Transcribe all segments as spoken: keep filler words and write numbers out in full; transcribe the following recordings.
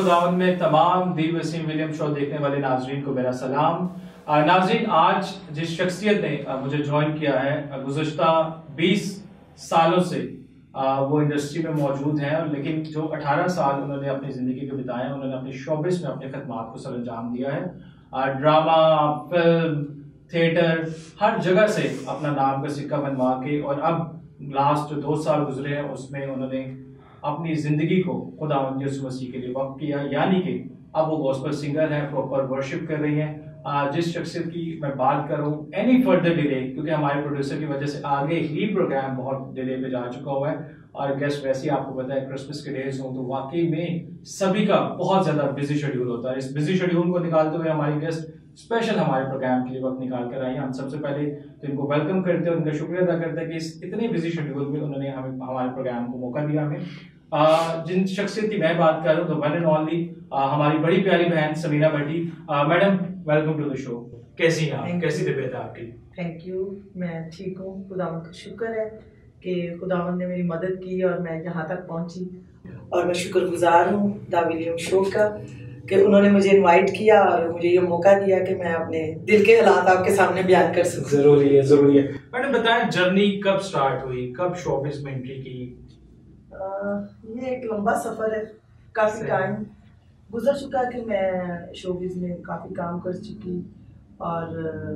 खुदावन में तमाम दी वसीम विलियम शो देखने वाले नाजरीन को मेरा सलाम। नाजरीन, आज जिस शख्सियत ने मुझे ज्वाइन किया है, गुज़श्ता बीस सालों से वो इंडस्ट्री में मौजूद हैं, लेकिन जो अठारह साल उन्होंने अपनी ज़िंदगी के बिताए, उन्होंने अपनी शोबिस में अपनी खदमात को सर अंजाम दिया है। ड्रामा, फिल्म, थिएटर, हर जगह से अपना नाम का सिक्का बनवा के, और अब लास्ट जो दो साल गुजरे हैं उसमें उन्होंने अपनी ज़िंदगी को खुदावंद यीशु मसीह के लिए वक्फ किया, यानी कि अब वो गॉस्पेल सिंगर हैं, प्रॉपर वर्शिप कर रही हैं। जिस शख्सियत की मैं बात करूं, एनी फर्दर डिले, क्योंकि हमारे प्रोड्यूसर की वजह से आगे ही प्रोग्राम बहुत डिले पे जा चुका हुआ है, और गेस्ट वैसे ही आपको पता है क्रिसमस के डेज हों तो वाकई में सभी का बहुत ज़्यादा बिजी शेड्यूल होता है। इस बिजी शेड्यूल को निकालते हुए हमारी गेस्ट स्पेशल हमारे प्रोग्राम के लिए वक्त निकाल कर आई हैं। हम सबसे पहले तो इनको वेलकम करते हैं, उनका शुक्रिया अदा करते हैं कि इस इतने बिजी शेड्यूल में उन्होंने हमें हमारे प्रोग्राम को मौका दिया। हमें Uh, जिन शख्सियत की मैं बात कर रहा हूँ तो वन एंड ओनली हमारी बड़ी प्यारी बहन Sameena Bhatti. Madam, welcome to the show. कैसी हैं आप? कैसी तबीयत है आपकी? थैंक यू, मैं ठीक हूँ। खुदावंद का शुक्र है कि खुदावंद ने मेरी मदद की और मैं यहाँ तक पहुँची, और मैं शुक्रगुजार हूँ द विलियम शो का कि उन्होंने मुझे इनवाइट किया और मुझे ये मौका दिया कि मैं अपने दिल के हालात आपके सामने बयान कर सकूँ। जरूरी है, जरूरी है। मैडम बताएं, जर्नी कब स्टार्ट हुई, कब शोबिज़ में एंट्री की? ये एक लंबा सफ़र है, काफ़ी टाइम गुजर चुका कि मैं शोबिज़ में काफ़ी काम कर चुकी और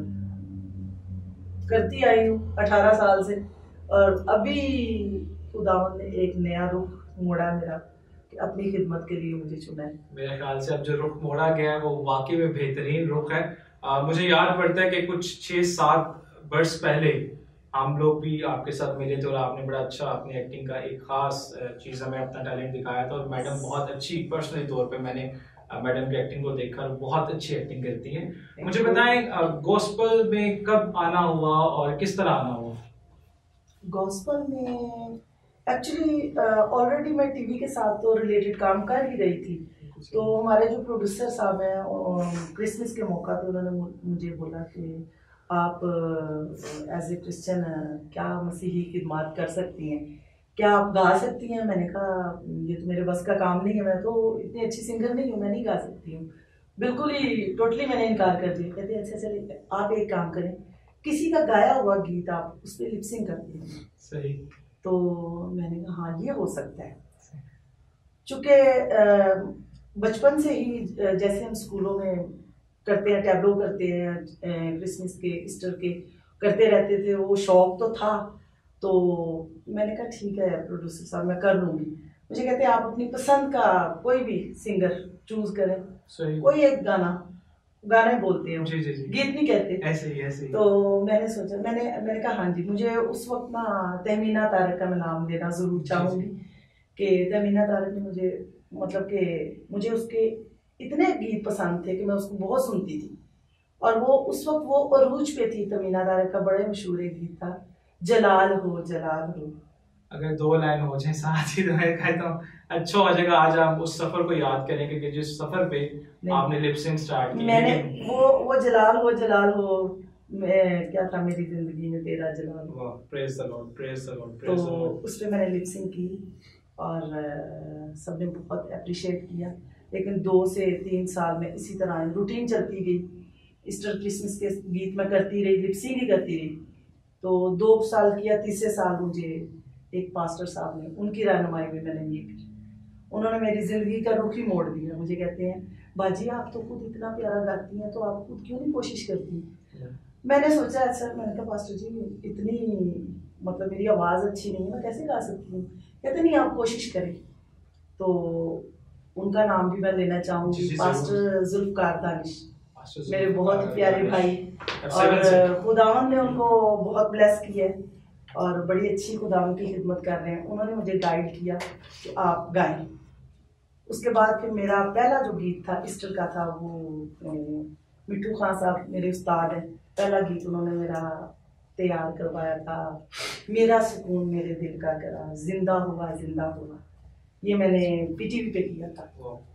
करती आई हूँ अठारह साल से, और अभी खुदावंद ने एक नया रुख मोड़ा मेरा कि अपनी खिदमत के लिए मुझे चुना है। मेरे ख्याल से अब जो रुख मोड़ा गया है वो वाकई में बेहतरीन रुख है। आ, मुझे याद पड़ता है कि कुछ छः सात वर्ष पहले हम लोग भी आपके साथ मिले थे और आपने बड़ा अच्छा अपनी एक्टिंग का एक खास चीज़ हमें अपना टैलेंट दिखाया था, और मैडम बहुत अच्छी, पर्सनली तौर पे मैंने मैडम की एक्टिंग को देखकर बहुत अच्छी एक्टिंग करती हैं। मुझे बताएं, गॉस्पेल में कब आना हुआ और किस तरह आना हुआ? गॉस्पेल में एक्चुअली ऑलरेडी मैं टीवी के साथ तो रिलेटेड काम कर ही रही थी, तो हमारे जो प्रोड्यूसर साहब हैं क्रिसमस के मौका पे उन्होंने मुझे बोला कि आप एज ए क्रिश्चियन क्या मसीही खिदमत कर सकती हैं, क्या आप गा सकती हैं? मैंने कहा ये तो मेरे बस का काम नहीं है, मैं तो इतनी अच्छी सिंगर नहीं हूँ, मैं नहीं गा सकती हूँ। बिल्कुल ही टोटली मैंने इनकार कर दिया। कहते अच्छा चलिए आप एक काम करें, किसी का गाया हुआ गीत आप उस पर लिपसिंग करती हैं। सही। तो मैंने कहा हाँ ये हो सकता है, चूँकि बचपन से ही जैसे हम स्कूलों में करते हैं, टैब्लो करते हैं, क्रिसमस के, ईस्टर के करते रहते थे, वो शौक तो था। तो मैंने कहा ठीक है प्रोड्यूसर साहब मैं कर लूँगी। मुझे कहते हैं आप अपनी पसंद का कोई भी सिंगर चूज करें, कोई एक गाना, गाना ही बोलते हैं, जी, जी, जी। गीत नहीं कहते, ऐसे ही ऐसे ही। तो मैंने सोचा, मैंने मैंने कहा हाँ जी, मुझे उस वक्त ना तहमीना तारक का मैं नाम लेना ज़रूर चाहूँगी कि तहमीना तारक ने मुझे, मतलब कि मुझे उसके इतने गीत पसंद थे कि मैं उसको बहुत सुनती थी, और वो उस वक्त वो अरूज पे थी। तमीना तारक का बड़े मशहूर एक गीत था, जलाल हो जलाल हो। अगर दो लाइन हो जाए साथ ही तो मैं कहता हूँ अच्छा हो जाएगा। आज आप उस सफर को याद करेंगे कि जिस सफर पे आपने लिपसिंग स्टार्ट की, मैंने वो वो जलाल हो जलाल हो, मैं क्या था मेरी जिंदगी में तेरा जलाल हो, praise the Lord, praise the Lord, praise the Lord. उस पे मैंने लिपसिंग की और सबने बहुत अप्रिशिएट किया। लेकिन दो से तीन साल में इसी तरह रूटीन चलती गई, ईस्टर क्रिसमस के गीत में करती रही, लिपसिंग ही करती रही। तो दो साल किया, तीसरे साल मुझे एक पास्टर साहब ने, उनकी रहनुमाई में मैंने ये की, उन्होंने मेरी ज़िंदगी का रुख ही मोड़ दिया। मुझे कहते हैं बाजी आप तो खुद इतना प्यारा गाती हैं, तो आप खुद क्यों नहीं कोशिश करती? मैंने सोचा अच्छा, मैंने कहा पास्टर जी इतनी मतलब मेरी आवाज़ अच्छी नहीं है, मैं कैसे गा सकती हूँ? कहते नहीं आप कोशिश करें। तो उनका नाम भी मैं लेना चाहूँगी, पास्टर जुल्फकार दानिश, मेरे बहुत ही प्यारे भाई, और खुदावंद ने उनको बहुत ब्लेस किया है और बड़ी अच्छी खुदावंद की खिदमत कर रहे हैं। उन्होंने मुझे गाइड किया कि आप गाएं। उसके बाद फिर मेरा पहला जो गीत था ईस्टर का था, वो मिट्टू खान साहब मेरे उस्ताद हैं, पहला गीत उन्होंने मेरा तैयार करवाया था, मेरा सुकून मेरे दिल का करा, जिंदा हुआ जिंदा हुआ, ये मैंने पीटीवी पे किया था।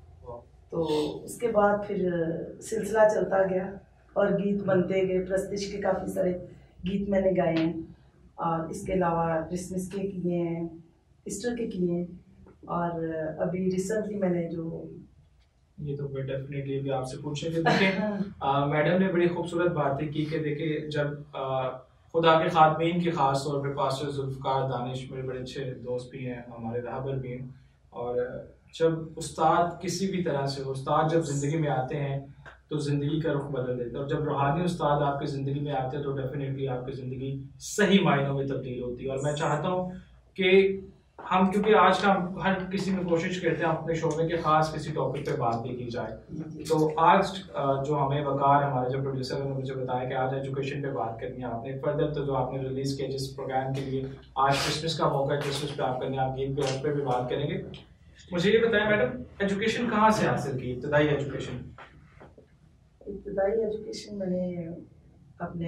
तो उसके बाद फिर सिलसिला चलता गया और गीत बनते गए, प्रस्तिश के काफ़ी सारे गीत मैंने गाए हैं, और इसके अलावा क्रिसमस के किए हैं, ईस्टर के किए हैं, और अभी रिसेंटली मैंने जो ये तो फिर डेफिनेटली भी आपसे पूछेंगे। देखिए मैडम ने बड़ी खूबसूरत बातें की कि देखिए जब आ, खुदा के खातमीन की खास तौर पे पास्टर जुल्फ़कार दानिश मेरे बड़े अच्छे दोस्त भी हैं, हमारे रहबर भी हैं, और जब उस्ताद किसी भी तरह से उस्ताद जब ज़िंदगी में आते हैं तो ज़िंदगी का रुख बदल देते हैं, और जब रूहानी उस्ताद आपकी ज़िंदगी में आते हैं तो डेफिनेटली आपकी ज़िंदगी सही मायनों में तब्दील होती है। और मैं चाहता हूँ कि हम, क्योंकि आज का हर किसी में कोशिश करते हैं अपने शोबे के खास किसी टॉपिक पे बात भी की जाए, तो आज जो हमें वकार हमारे जो प्रोड्यूसर ने मुझे बताया कि आज एजुकेशन पे बात करनी है आपने फर्दर, तो जो आपने रिलीज किया जिस प्रोग्राम के लिए आज क्रिसमस का मौका है, क्रिसमस पे आप करने आप गीत पे उस पर भी बात करेंगे। मुझे ये बताया मैडम, एजुकेशन कहाँ से हासिल की, इब्तदाई एजुकेशन? इब्तदाई एजुकेशन मैंने अपने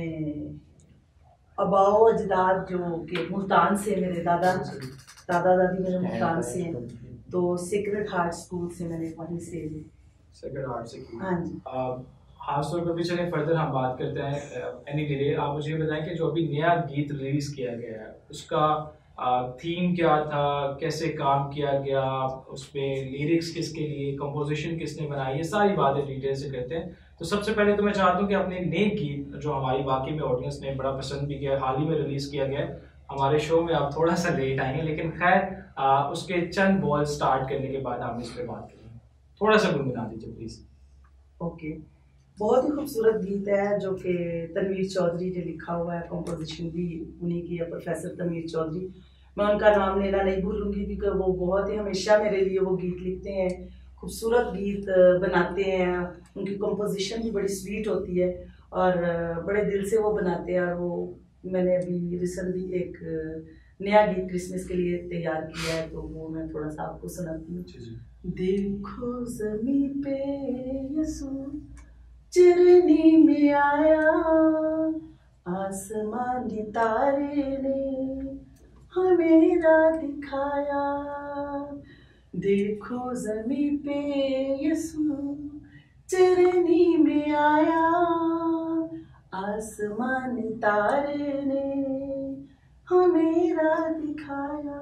अबाओ अजदाद जो के मुल्तान से, मेरे दादा दादा दादी मेरे मुल्तान से हैं, तो सेक्रेड हार्ट स्कूल से मैंने वहीं से सेक्रेड हार्ट से की। हाँ जी। खास तौर पर भी चलें फर्दर हम बात करते हैं एनी डिले, आप मुझे ये बताएं कि जो अभी नया गीत रिलीज किया गया है उसका थीम क्या था, कैसे काम किया गया, उसमें लिरिक्स किसके लिए, कंपोजिशन किसने बनाई, ये सारी बातें डिटेल से करते हैं। तो सबसे पहले तो मैं चाहता हूँ कि अपने नए गीत जो हमारी बाकी में ऑडियंस ने बड़ा पसंद भी किया, हाल ही में रिलीज किया गया है, हमारे शो में आप थोड़ा सा लेट आएंगे लेकिन खैर उसके चंद बॉल स्टार्ट करने के बाद हम इस पर बात करेंगे, थोड़ा सा गुनगुना दीजिए प्लीज। ओके, बहुत ही खूबसूरत गीत है जो कि तनवीर चौधरी ने लिखा हुआ है, कंपोजिशन भी उन्हीं की है, प्रोफेसर तनवीर चौधरी। मैं उनका नाम लेना नहीं भूलूंगी क्योंकि वो बहुत ही हमेशा मेरे लिए वो गीत लिखते हैं, खूबसूरत गीत बनाते हैं, उनकी कंपोजिशन भी बड़ी स्वीट होती है और बड़े दिल से वो बनाते हैं। और वो मैंने अभी रिसेंटली एक नया गीत क्रिसमस के लिए तैयार किया है, तो वो मैं थोड़ा सा आपको सुनाती हूँ। देखो ज़मीं पे यसू चरनी में आया, आसमानी तारे ने हमें राह दिखाया। देखो ज़मीं पे यसू चरनी में आया, आसमानी तारे ने हमें राह दिखाया।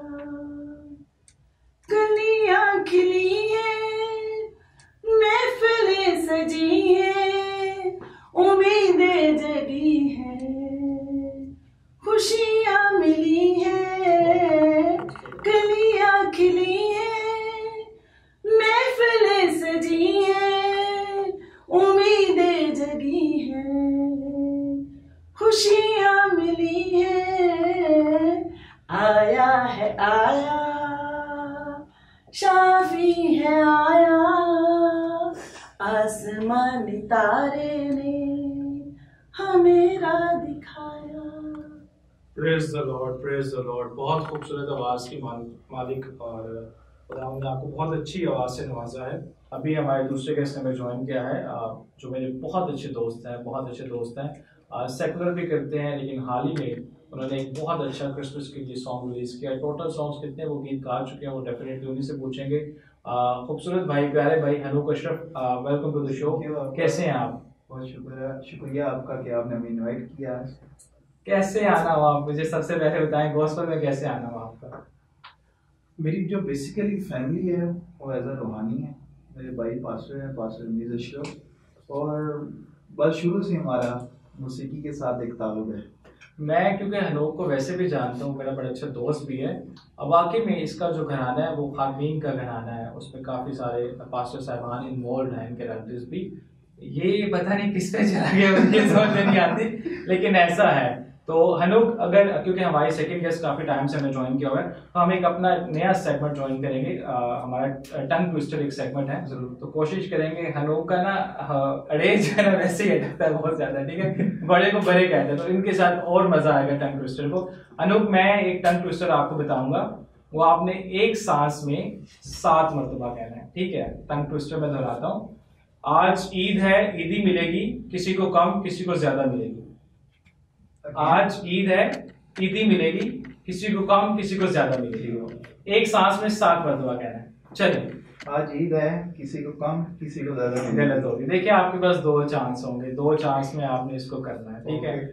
गलियां खिली हैं, महफिलें सजी हैं, उम्मीदें जगी हैं, खुशियां मिली हैं। गलियां खिली हैं, महफिलें सजी हैं, उम्मीदें जगी हैं, खुशियां मिली हैं। आया है आया शाफी है आया, आसमानी तारे ने हमें राह दिखाया। Praise the Lord, praise the Lord. बहुत खूबसूरत आवाज़ की मालिक, और खुदा ने आपको बहुत अच्छी आवाज़ से नवाजा है। अभी हमारे दूसरे गेस्ट ने ज्वाइन किया है, जो मेरे बहुत अच्छे दोस्त हैं, बहुत अच्छे दोस्त हैं, सेकुलर भी करते हैं, लेकिन हाल ही में उन्होंने एक बहुत अच्छा क्रिसमस के लिए सॉन्ग रिलीज किया। टोटल सॉन्ग्स कितने वो गीत गा चुके हैं वो डेफिनेटली उन्हीं से पूछेंगे। खूबसूरत भाई, प्यारे भाई Hanook Ashraf, welcome to the show. कैसे हैं आप? बहुत शुक्रिया शुक्रिया आपका कि आपने हमें इनवाइट किया। कैसे आना हुआ, मुझे सबसे पहले बताएं गॉस्पेल में कैसे आना हुआ आपका? मेरी जो बेसिकली फैमिली है वो एज अ रूहानी है। मेरे भाई पास्टर हैं, पास्टर मीर अशरफ, और बस शुरू से हमारा मौसीकी के साथ एक ताल्लुक है। मैं क्योंकि हनूक को वैसे भी जानता हूँ, मेरा बड़ा अच्छा दोस्त भी है। अब वाकई में इसका जो घराना है वो खातमीन का घराना है, उसमें काफ़ी सारे पास्टर साहिबान इन्वॉल्व हैं, इनके रिलेटिव्स भी। ये पता नहीं किस पे चला गया, मुझे समझ नहीं आती, लेकिन ऐसा है। तो हनूक, अगर क्योंकि हमारी सेकंड गेस्ट काफ़ी टाइम से हमें ज्वाइन किया हुआ है, तो हम एक अपना नया सेगमेंट ज्वाइन करेंगे। आ, हमारा टंग ट्विस्टर एक सेगमेंट है जरूर, तो कोशिश करेंगे। हनूक का ना अड़ेज है ना वैसे ही अटकता है बहुत ज़्यादा, ठीक है, बड़े को बड़े कहते हैं, तो इनके साथ और मज़ा आएगा टंग ट्विस्टर को। हनूक, मैं एक टंग ट्विस्टर आपको बताऊंगा, वो आपने एक सांस में सात मरतबा कहना है, ठीक है? टंग ट्विस्टर में दोहराता हूँ। आज ईद है, ईदी मिलेगी, किसी को कम किसी को ज्यादा मिलेगी। आज ईद है, ईदी मिलेगी, किसी को कम किसी को ज्यादा मिलेगी। एक सांस में सात मरतबा कहना है। चलिए। आज ईद है, किसी को कम किसी को ज्यादा। गलत होगी। देखिए आपके पास दो चांस होंगे, दो चांस में आपने इसको करना है, ठीक है?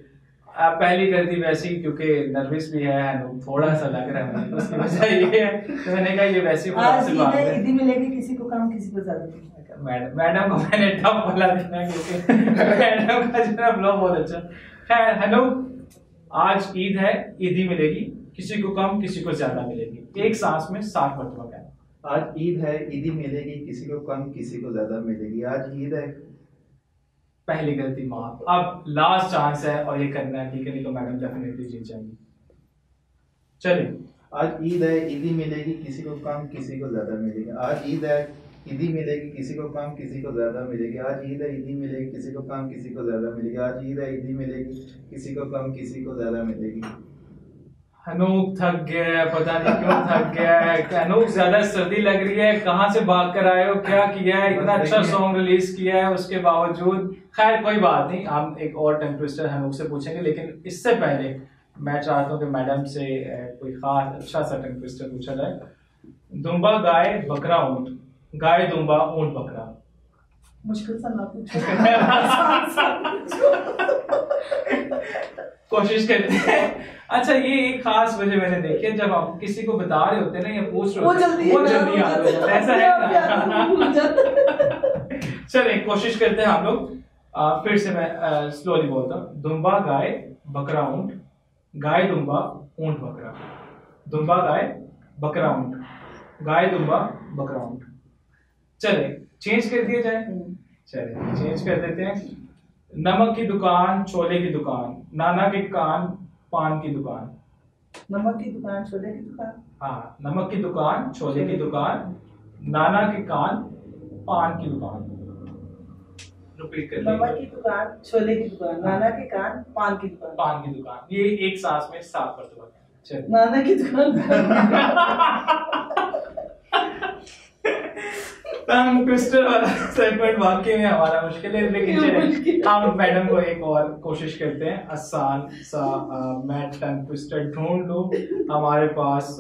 आप पहली गलती वैसी क्योंकि नर्वस भी है थोड़ा सा लग रहा है मुझे, उसकी वजह ये है तो मैंने कहा ये वैसी आज ईदी मिलेगी किसी को कम किसी को ज्यादा। मैडम मैडम को मैंने टफ बोला देना क्योंकि मैडम का जो फ्लो बहुत अच्छा। खैर हेलो, आज ईद है, ईदी मिलेगी, किसी को कम किसी को ज्यादा मिलेगी, एक सांस में सात मरतबा कहना। आज ईद है, ईदी मिलेगी, किसी को कम किसी को ज्यादा मिलेगी। आज ईद है। पहली गलती माफ, अब लास्ट चांस है और ये करना है, ठीक है, नहीं तो मैडम डेफिनेटली जीत जाएंगी। चलिए, आज ईद है, ईदी मिलेगी, किसी को कम किसी को ज्यादा मिलेगी। आज ईद है, ईदी मिलेगी, किसी को कम किसी को ज्यादा मिलेगी। आज ईद है, ईदी मिलेगी, किसी को कम किसी को ज्यादा मिलेगी। आज ईद है, ईदी मिलेगी, किसी को कम किसी को ज्यादा मिलेगी। अनूप थक गया है, पता नहीं क्यों थक गया है। अनूप ज्यादा सर्दी लग रही है, कहाँ से भाग कर आए हो, क्या किया है, इतना अच्छा सॉन्ग रिलीज किया है उसके बावजूद। खैर कोई बात नहीं, हम एक और टंग ट्विस्टर अनूप से पूछेंगे, लेकिन इससे पहले मैं चाहता हूँ कि मैडम से कोई खास अच्छा सा टंग ट्विस्टर पूछा जाए। दुम्बा गाय बकरा ऊंट, गाय दुम्बा ऊंट बकरा। मुश्किल सा ना पूछो। कोशिश करते हैं। अच्छा, ये एक खास वजह मैंने देखी है, जब आप किसी को बता रहे होते हैं ना या पूछ रहे होते हैं वो जल्दी याद हो जाता है, ऐसा है ना। चलिए कोशिश करते हैं हम लोग। आ, फिर से मैं स्लोली बोलता हूँ। दुम्बा गाय बकरा ऊंट, गाय दुम्बा ऊंट बकरा। दुम्बा गाय बकरा ऊंट, गाय दुम्बा बकरा ऊंट। चले चेंज कर दिया जाए। चले चेंज कर देते हैं। नमक की दुकान छोले की दुकान, नाना के कान पान की दुकान। नमक की दुकान छोले की दुकान। हाँ, नमक की दुकान छोले की दुकान, नाना के कान पान की दुकान। रिपीट कर नमक की दुकान छोले की दुकान, नाना के कान पान की दुकान। पान की दुकान, ये एक सांस में सात मरतबा कहना। चलिए, नाना की दुकान। टंग ट्विस्टर वाला सेगमेंट वाकई में हमारा मुश्किल है, लेकिन चलिए हम मैडम को एक और कोशिश करते हैं आसान सा। आ, मैं टंग ट्विस्टर ढूंढ लूं हमारे पास।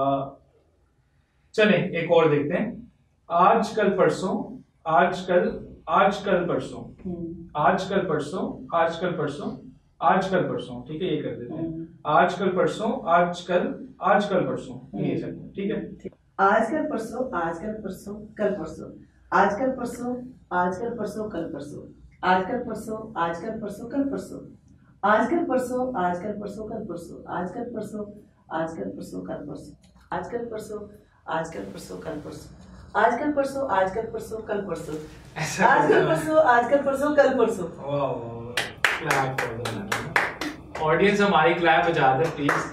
चले एक और देखते हैं। आज कल परसों, आज कल आज कल परसों, आज कल परसों, आज कल परसों, आज कल परसों। ठीक है, ये कर देते हैं। आज कल परसों, आज कल आज कल परसों, ये सब ठीक है। आज कल परसों, आज कल परसों, कल परसों, आज कल परसों, आज कल परसों, कल परसों, आज कल परसों, आज कल परसों, कल परसों, आज कल परसों, आज कल परसों, कल परसों, आज कल परसों, आज कल परसों, कल परसों, आज कल परसों, आज कल परसों, कल परसों, आज कल परसों, आज कल परसों, कल परसों, आज कल परसों, आज कल परसों, कल परसों। क्लैप कर दो ऑडियंस, हमारी क्लैप बजा दे please.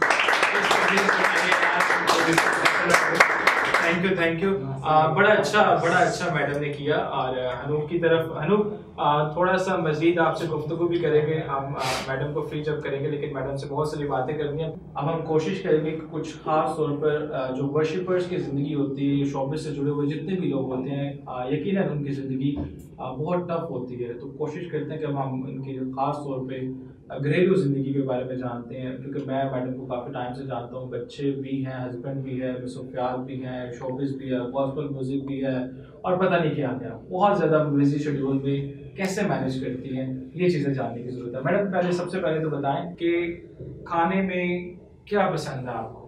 Thank you thank you. बड़ा अच्छा बड़ा अच्छा मैडम ने किया। और अनूप की तरफ, अनूप थोड़ा सा मजीद आपसे गुफ्तगू भी करेंगे हम मैडम को फ्री जब करेंगे, लेकिन मैडम से बहुत सारी बातें करनी है। अब हम कोशिश करेंगे कि कुछ खास तौर पर जो वर्शिपर्स की ज़िंदगी होती है, शोबे से जुड़े हुए जितने भी लोग होते हैं, यकीनन उनकी ज़िंदगी बहुत टफ होती है। तो कोशिश करते हैं कि हम इनकी खास तौर पर घरेलू ज़िंदगी के बारे में जानते हैं, क्योंकि मैं मैडम को काफ़ी टाइम से जानता हूँ। बच्चे भी हैं, हस्बैंड भी है, मसरूफियात भी हैं, शोबिस भी है, गॉस्पल म्यूज़िक भी है, और पता नहीं क्या क्या, बहुत ज़्यादा बिजी शेड्यूल में कैसे मैनेज करती हैं, ये चीज़ें जानने की ज़रूरत है। मैडम पहले सबसे पहले तो बताएं कि खाने में क्या पसंद है आपको?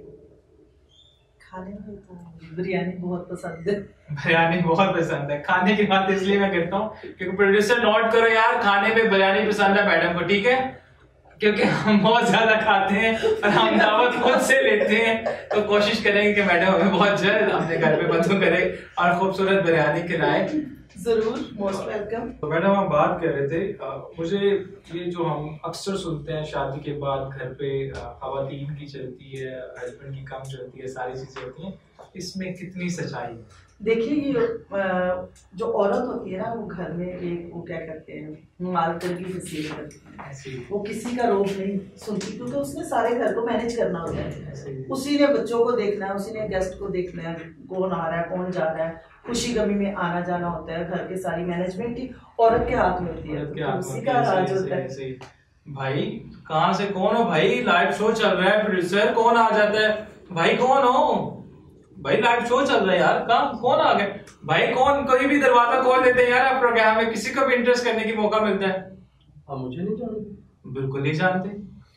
खाने में तो बिरयानी बहुत पसंद है। बिरयानी बहुत पसंद है। खाने की बात इसलिए मैं करता हूँ क्योंकि प्रोड्यूसर नोट करो यार, खाने में बिरयानी पसंद है मैडम को, ठीक है, क्योंकि हम बहुत ज्यादा खाते हैं और हम दावत खुद से लेते हैं। तो कोशिश करेंगे कि मैडम हमें बहुत जल्द अपने घर पे बंदू करे और खूबसूरत बिरयानी खिलाए। जरूर, मोस्ट वेलकम। तो मैडम हम बात कर रहे थे, आ, मुझे ये जो हम अक्सर सुनते हैं शादी के बाद घर पे खवातीन की चलती है, हस्बैंड की कम चलती है, सारी चीजें होती हैं, इसमें कितनी सच्चाई है? देखिए, ये जो औरत होती है ना, वो घर में एक वो क्या करते हैं, मालकिन की तस्वीर करती है। वो किसी का रोब नहीं सुनती, क्योंकि उसने सारे घर को मैनेज करना होता है। उसी ने बच्चों को देखना है, उसी ने गेस्ट को देखना है, कौन आ रहा है कौन जा रहा है, खुशी गमी में आना जाना होता है। घर के सारी मैनेजमेंट ही औरत के हाथ में होती है, तो उसी का राज होता है। भाई कहाँ से कौन हो भाई, लाइव शो चल रहा है, प्रोड्यूसर कौन आ जाता है, भाई कौन हो भाई, लाइव शो चल रहा है यार, कहाँ कौन आ गए भाई, कौन, कोई भी दरवाजा खोल देते हैं यार आप प्रोग्राम में, किसी को भी इंटरेस्ट करने की मौका मिलता है। अब मुझे नहीं जानते, बिल्कुल नहीं जानते।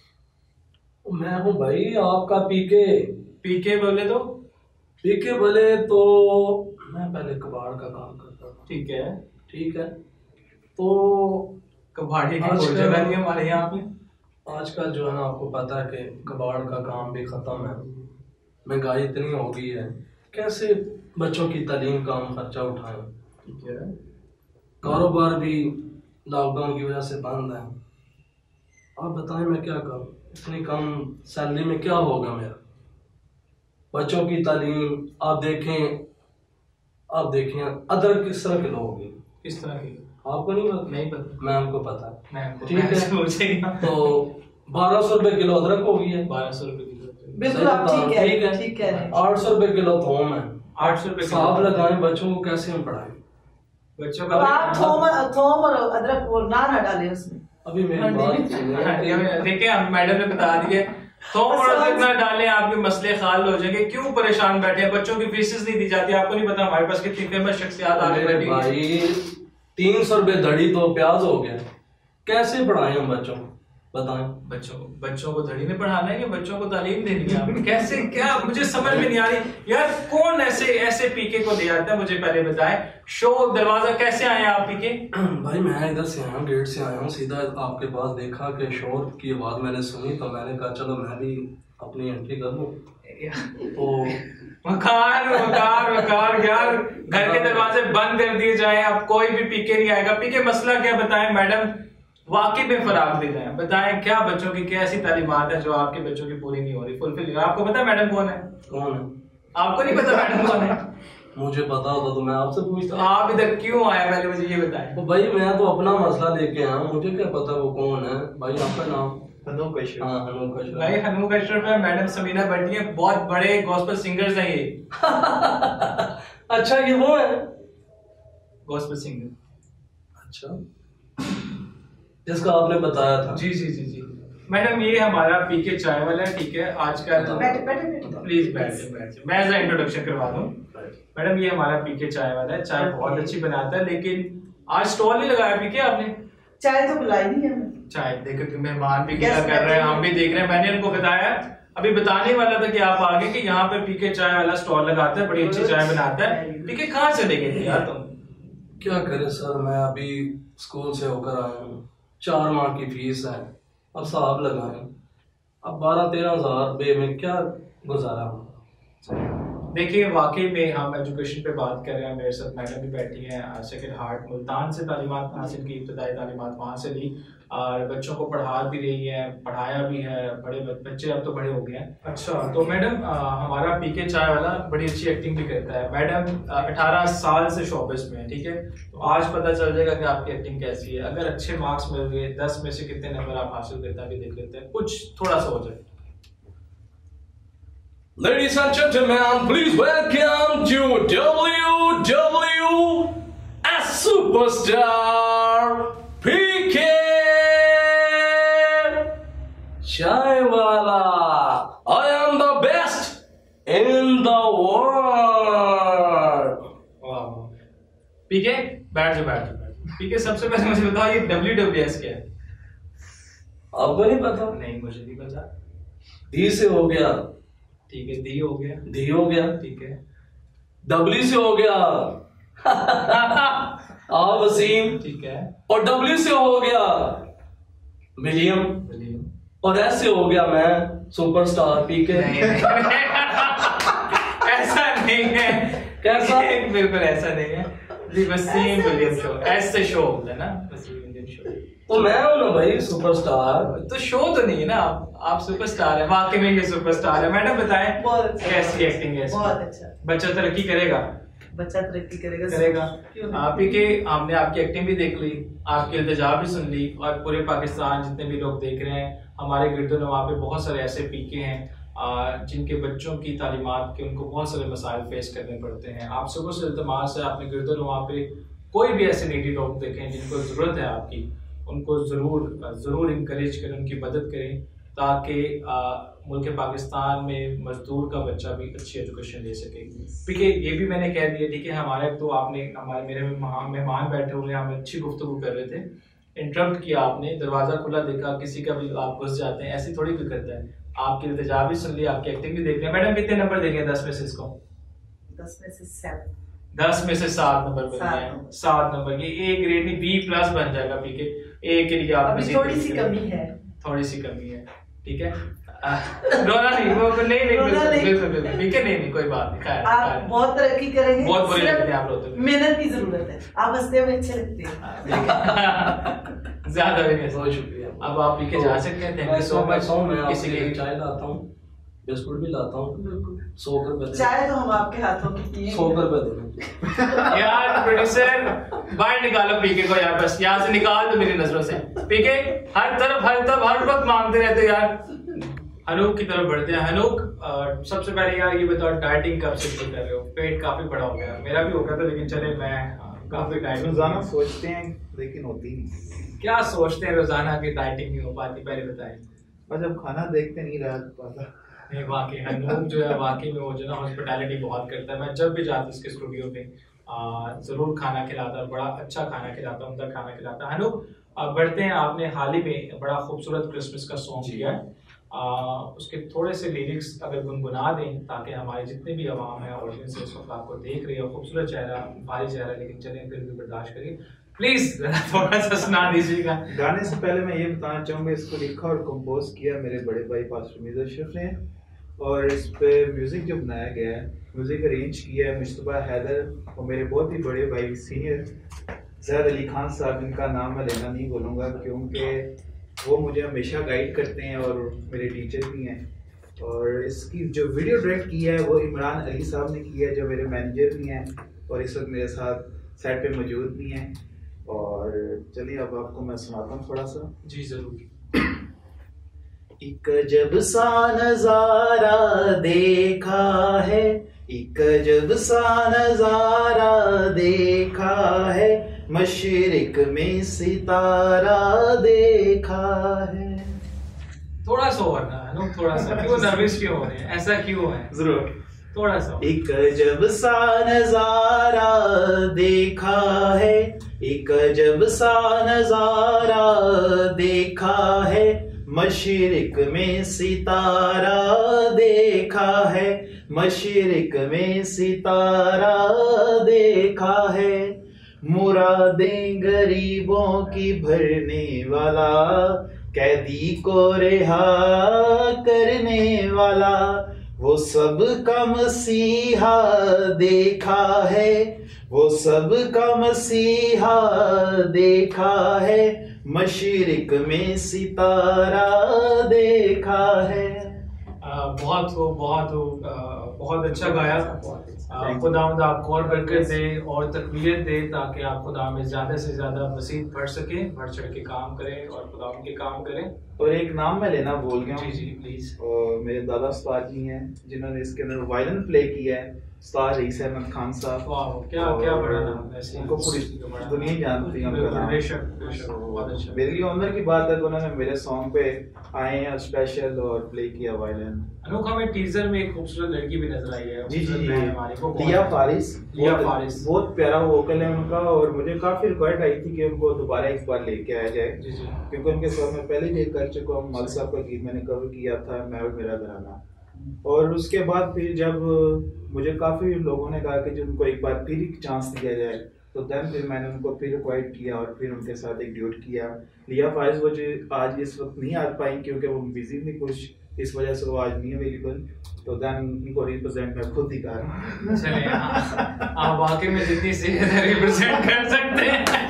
मैं हूँ भाई आपका पीके। पीके बोले तो? पीके बोले तो मैं पहले कबाड़ का काम करता था। ठीक है ठीक है। तो कबाड़ी की कोई जगह नहीं हमारे यहाँ पे। आजकल जो है ना आपको पता है कि कबाड़ का काम भी खत्म है, महंगाई इतनी हो गई है, कैसे बच्चों की तालीम का हम खर्चा उठाएं। ठीक है। कारोबार भी लॉकडाउन की वजह से बंद है। आप बताएं मैं क्या करूं, इतनी कम सैलरी में क्या होगा मेरा। बच्चों की तालीम आप देखें, आप देखें अदरक किस तरह किलो होगी। किस तरह की? आपको नहीं पता? नहीं पता। मैं हमको पता है। मैं ठीक है। तो बारह सौ रुपए किलो अदरक होगी है। बारह सौ रुपए किलो बिल्कुल आप ठीक है, ठीक है। ठीक है। आठ सौ रुपए किलो थोम है। आठ सौ रुपए साहब लगाएं, बच्चों को कैसे हम पढ़ाएं। बच्चों अब आप थोम थोम और अदरक वो ना ना डालें उसमें। अभी मेरी बात सुनिए। देखिए हम मैडम ने बता दिए, थोम और अदरक ना डालें, आपके मसले खाल हो जाएंगे। क्यों परेशान बैठे हैं? बच्चों की फीसेस नहीं दी जाती। आपको नहीं पता हमारे पास कितनी फेमस शख्सियत आगे बैठी है। भाई तीन सौ रुपए धड़ी तो प्याज हो गया, कैसे पढ़ाएं हम बच्चों को, बताएं। बच्चों को बच्चों को धड़ी में पढ़ाना है या बच्चों को तालीम देनी है? आप कैसे, क्या मुझे समझ में नहीं आ रही यार। कौन ऐसे ऐसे पीके को ले आता है, मुझे पहले बताएं। शो दरवाजा कैसे आए आप पीके? भाई मैं इधर से आया हूँ, गेट से आया हूँ, सीधा आपके पास देखा कि शोर की आवाज मैंने सुनी, तो मैंने कहा चलो मैं भी अपनी एंट्री कर दूं। तो वकार वकार वकार यार, घर के दरवाजे बंद कर दिए जाए, अब कोई भी पीके नहीं आएगा। पीके मसला क्या बताएं मैडम, वाकई में फराग दे जाए, बताएं क्या बच्चों की क्या ऐसी तालीमात है जो आपके बच्चों की पूरी नहीं हो रही, फुलफिल। आपको पता है मैडम कौन है? कौन है? आपको नहीं पता मैडम कौन है? मुझे पता होता तो मैं आपसे पूछता। तो आप इधर क्यों आए, पहले मुझे ये बताएं। तो भाई मैं तो अपना मसला लेके आया हूँ, मुझे क्या पता वो कौन है। भाई आपका नाम? हनूक अशरफ। हाँ हनूक अशरफ। भाई हनूक अशरफ है, मैडम समीना भट्टी है, बहुत बड़े गॉस्पेल सिंगर्स हैं ये। अच्छा ये वो है गॉस्पेल सिंगर। अच्छा जिसका आपने बताया था। जी जी जी जी मैडम, ये हमारा पीके चाय वाला है। ठीक है, आज का बैठे बैठे बैठे। प्लीज बैठिए बैठिए, मैं ऐसा इंट्रोडक्शन करवा दूं। मैडम ये हमारा पीके चाय वाला है, चाय बहुत अच्छी बनाता है, लेकिन आज स्टॉल नहीं लगाया पीके आपने। चाय तो बुलाई नहीं है हमें। चाय देखो कि मेहमान भी क्या कर रहे हैं, हम भी देख रहे हैं। मैंने उनको बताया, अभी बताने वाला था कि आप आगे कि यहाँ पे पीके चाय वाला स्टॉल लगाता है, बड़ी अच्छी चाय बनाता है। पीके कहाँ चले गए थे यार तुम? क्या करे सर, मैं अभी स्कूल से होकर आया हूँ, चार माह की फीस है, अब साहब लगाए, अब बारह तेरह हजार रुपये में क्या गुजारा हूँ। देखिए वाकई में हम एजुकेशन पे बात कर रहे हैं, मेरे साथ मैडम भी बैठी हैं। सेकेंड हार्ट मुल्तान से तालीमात हासिल की, इब्तदाई तालीमात वहाँ से ली, और बच्चों को पढ़ा भी रही है, पढ़ाया भी है। बड़े बच्चे अब तो बड़े हो गए हैं। अच्छा तो मैडम हमारा पीके चाय वाला बड़ी अच्छी एक्टिंग भी करता है। मैडम अठारह साल से शोबिस में है, ठीक है, तो आज पता चल जाएगा कि आपकी एक्टिंग कैसी है। अगर अच्छे मार्क्स मिल गए, दस में से कितने नंबर आप हासिल करते हैं अभी देख लेते हैं, कुछ थोड़ा सा हो जाए। Ladies and gentlemen, please welcome to W W S Superstar P K Chaiwala. I am the best in the world. पीके बैठ जाओ बैठ जाओ। पीके सबसे पहले मुझे बताओ ये डब्ल्यू डब्ल्यू एस क्या है? आपको नहीं पता? नहीं मुझे नहीं पता। डी से हो गया, ठीक है, दी हो गया, डी हो गया, ठीक है, डब्ल्यू से हो गया आ वसीम, ठीक है, और डब्ल्यू से हो गया विलियम, विलियम, और एस से हो गया मैं सुपरस्टार पीके। ऐसा नहीं है। कैसा? बिल्कुल ऐसा नहीं है जी, वसीम विलियम शो, एस से शो होता है ना, वसीम विलियम शो। तो मैं हूं ना भाई सुपरस्टार। तो शो तो नहीं है ना, आप आप सुपरस्टार है, वाकई में ये सुपरस्टार है। मैडम बताएं कैसी एक्टिंग है? बहुत अच्छा। बच्चा तरक्की करेगा, बच्चा तरक्की करेगा करेगा। क्यों आप ही के हमने आपकी एक्टिंग भी देख ली, आपकी इल्तिजा भी सुन ली, और पूरे पाकिस्तान जितने भी लोग देख रहे हैं, हमारे गिरदोनवा पे बहुत सारे ऐसे पीके हैं जिनके बच्चों की तालीमात के उनको बहुत सारे मसाइल फेस करने पड़ते हैं। आप सुबह से इल्तमास है, अपने गिरदोनवा पे कोई भी ऐसे नीडी लोग देखें जिनको ज़रूरत है आपकी, उनको ज़रूर ज़रूर इंकरेज करें, उनकी मदद करें, ताकि मुल्क पाकिस्तान में मजदूर का बच्चा भी अच्छी एजुकेशन ले सके। ठीक है, ये भी मैंने कह दिया, ठीक है। हमारे तो आपने हमारे मेरे मेहमान बैठे हुए हैं, हम अच्छी गुफ्तगू कर रहे थे। इंटरप्ट किया आपने, दरवाजा खुला देखा, किसी का भी आप घुस जाते हैं, ऐसी थोड़ी कोई करता है। आपकी इल्तिजा भी सुन ली, आपकी एक्टिंग भी देख लिया। मैडम कितने नंबर देंगे दस में से इसको? दस में से सेवन। दस में से सात नंबर बन गए हैं, सात नंबर। ये ए ग्रेड नहीं बी प्लस बन जाएगा पीके। ए के लिए आप अभी थोड़ी सी कमी है, थोड़ी सी कमी है, ठीक है। रोना नहीं, वो नहीं नहीं बिल्कुल बिल्कुल ठीक है, नहीं नहीं कोई बात नहीं। खैर आप बहुत तरक्की करेंगे, बहुत बुरे लगते हैं आप रोते हुए। मेहनत की जरूरत है, आप हंसते हुए अच्छे लगते हैं। ज्यादा भी नहीं, बहुत शुक्रिया। अब आप पीके जा सकते हैं। Thank you so much. किसी के चाय लाता हूँ, बिस्कुट भी लाता हूँ, सौ रुपए चाय तो हम आपके हाथों की पिएंगे। सौ रुपए दे यार प्रोड्यूसर बाहर निकालो पीके को यार, बस यहाँ से निकाल दो मेरी नजरों से। पीके हर तरफ हर तरफ हर वक्त मांगते रहते यार। हनूक की तरफ बढ़ते हैं। हनूक सबसे पहले यार ये बताओ डाइटिंग कब से शुरू कर रहे हो? पेट काफी बड़ा हो गया, मेरा भी हो गया था, लेकिन चले मैं काफी डाइटिंग रोजाना सोचते हैं लेकिन होती नहीं। क्या सोचते हैं रोजाना की डाइटिंग नहीं हो पाती? पहले बताएं। और जब खाना देखते नहीं रह पाता। नहीं वाकई हनूक जो है वाकई में वो जो ना हॉस्पिटैलिटी बहुत करता है। मैं जब भी जाता उसके स्टूडियो पे जरूर खाना खिलाता, बड़ा अच्छा खाना खिलाता, उनका खाना खिलाता। हनूक बढ़ते हैं, आपने हाल ही में बड़ा खूबसूरत क्रिसमस का सॉन्ग किया है, आ, उसके थोड़े से लिरिक्स अगर गुनगुना दें ताकि हमारे जितने भी अवाम है, ऑडियंस है, इस वक्त आपको देख रही है, खूबसूरत चेहरा, भारी चेहरा, लेकिन चलें फिर भी बर्दाश्त करिए प्लीज, थोड़ा सा सुना दीजिएगा। गाने से पहले मैं ये बताना चाहूँगा, इसको लिखा और कंपोज किया मेरे बड़े भाई पास्टर मीर अशरफ ने, और इस पे म्यूजिक जो बनाया गया है, म्यूजिक अरेंज किया है मुश्तबा हैदर और मेरे बहुत ही बड़े भाई सीनियर ज़ैद अली खान साहब, इनका नाम मैं लेना नहीं बोलूँगा क्योंकि वो मुझे हमेशा गाइड करते हैं और मेरे टीचर भी हैं। और इसकी जो वीडियो डायरेक्ट किया है वो इमरान अली साहब ने किया है, जो मेरे मैनेजर भी हैं और इस वक्त मेरे साथ सेट पे मौजूद भी हैं। और चलिए अब आपको मैं सुनाता हूँ थोड़ा सा। जी जरूर। एक जब सा नजारा देखा है, एक जब सा नजारा देखा है, मशरिक में सितारा देखा है। थोड़ा सा और ना है, थोड़ा सा क्यों नर्वस क्यों हो रहे हैं, ऐसा क्यों है? जरूर थोड़ा सा। एक जब सा नजारा देखा है, एक जब सा नजारा देखा है, मशरिक में सितारा देखा है, मशरिक में सितारा देखा है। मुरादें गरीबों की भरने वाला, कैदी को रिहा करने वाला, वो सब का मसीहा देखा है, वो सब का मसीहा देखा है, मशरिक में सितारा देखा है। आ, बहुत हो बहुत हो आ, बहुत अच्छा गाया। खुदावंद आपको और बरकत दे और तकबीरत दे ताकि आप खुदा में ज्यादा से ज्यादा मसीह बढ़ सके, बढ़ चढ़ के काम करें और खुदा के काम करें। और एक नाम मैं लेना भूल गया। जी जी प्लीज। और मेरे दादा उस्ताद जी हैं जिन्होंने इसके अंदर वायलिन प्ले किया है, उस्ताद रईस अहमद खान साहब। वाह क्या क्या बड़ा नाम है, उनको पूरी दुनिया जानती है उनका नाम। बेशक बेशक, बहुत अच्छा। मेरे लिए ऑनर की बात है कि उन्होंने मेरे सॉन्ग पे आए हैं स्पेशल और प्ले किया वायलिन। अनूक हमें टीजर में एक खूबसूरत लड़की भी नजर आई है। जी जी जी, हमारी को लिया फारिस। लिया फारिस बहुत प्यारा वोकल है उनका और मुझे काफी रिक्वायर्ड आई थी कि उनको दोबारा एक बार लेके आया जाए। जी जी। क्योंकि उनके साथ मैं पहले भी कर चुका हूँ, मल साहब का गीत मैंने कवर किया था, मैं और मेरा घराना। और उसके बाद फिर जब मुझे काफी लोगों ने कहा कि जो उनको एक बार फिर एक चांस दिया जाए, तो देन फिर मैंने उनको फिर रिक्वायर्ड किया और फिर उनके साथ एक ड्यूट किया। लिया फारिस वो जो आज इस वक्त नहीं आ पाई क्योंकि वो बिजी थी कुछ, इस वजह से वो आज नहीं अवेलेबल, तो देन उनको रिप्रेजेंट मैं खुद ही कर रहा हूँ। चलिए आप वाकई में जितनी सेहत है रिप्रेजेंट कर सकते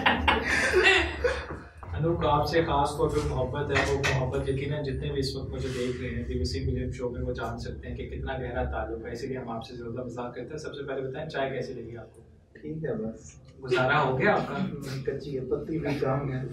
हैं। अनूक आपसे खास तौर पे मोहब्बत है, वो मोहब्बत यकीनन जितने भी इस वक्त मुझे देख रहे हैं दिवसी मिलियन शो में वो जान सकते हैं कि कितना गहरा ताल्लुक है, इसीलिए हम आपसे ज़्यादा मजाक करते हैं। सबसे पहले बताएं चाय कैसी लगी आपको? ठीक है, बस गुजारा हो गया आपका? कच्ची है, पत्ती भी काम है।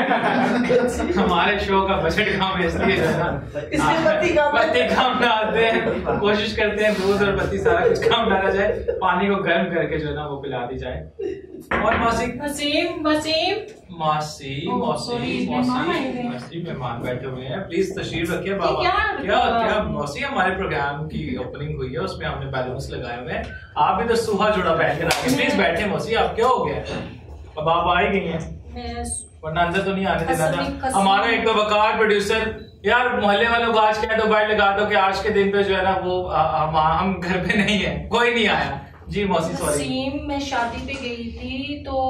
पत्ती हमारे शो का बजट कम है इसलिए जो है ना पत्ती कम पत्ती कम डालते हैं, कोशिश करते हैं दूध और पत्ती सारा कुछ कम डाला जाए, पानी को गर्म करके जो है ना वो पिला दी जाए। और मौसी वसीम वसीम मौसी मौसी मौसी मौसी मेहमान बैठे हुए हैं, प्लीज तशरीफ रखिए बाबा। क्या क्या क्या मौसी, हमारे प्रोग्राम की ओपनिंग हुई है, उसमें हमने बैलून्स लगाए हुए हैं, आप भी तो सुहा जुड़ा पहन कर आगे, प्लीज बैठे मौसी। आप क्या हो गया, अब आप आ ही गई हैं। मैं वरना अंदर तो नहीं आने देना कसम- था। कसम- हमारा एक तो वकार प्रोड्यूसर, यार मोहल्ले वालों को आज कह दो, बाइट लगा दो कि आज के दिन पे जो है ना वो आ, हम हम घर पे नहीं है, कोई नहीं आया। जी मौसी सॉरी। वसीम, मैं शादी पे गई थी तो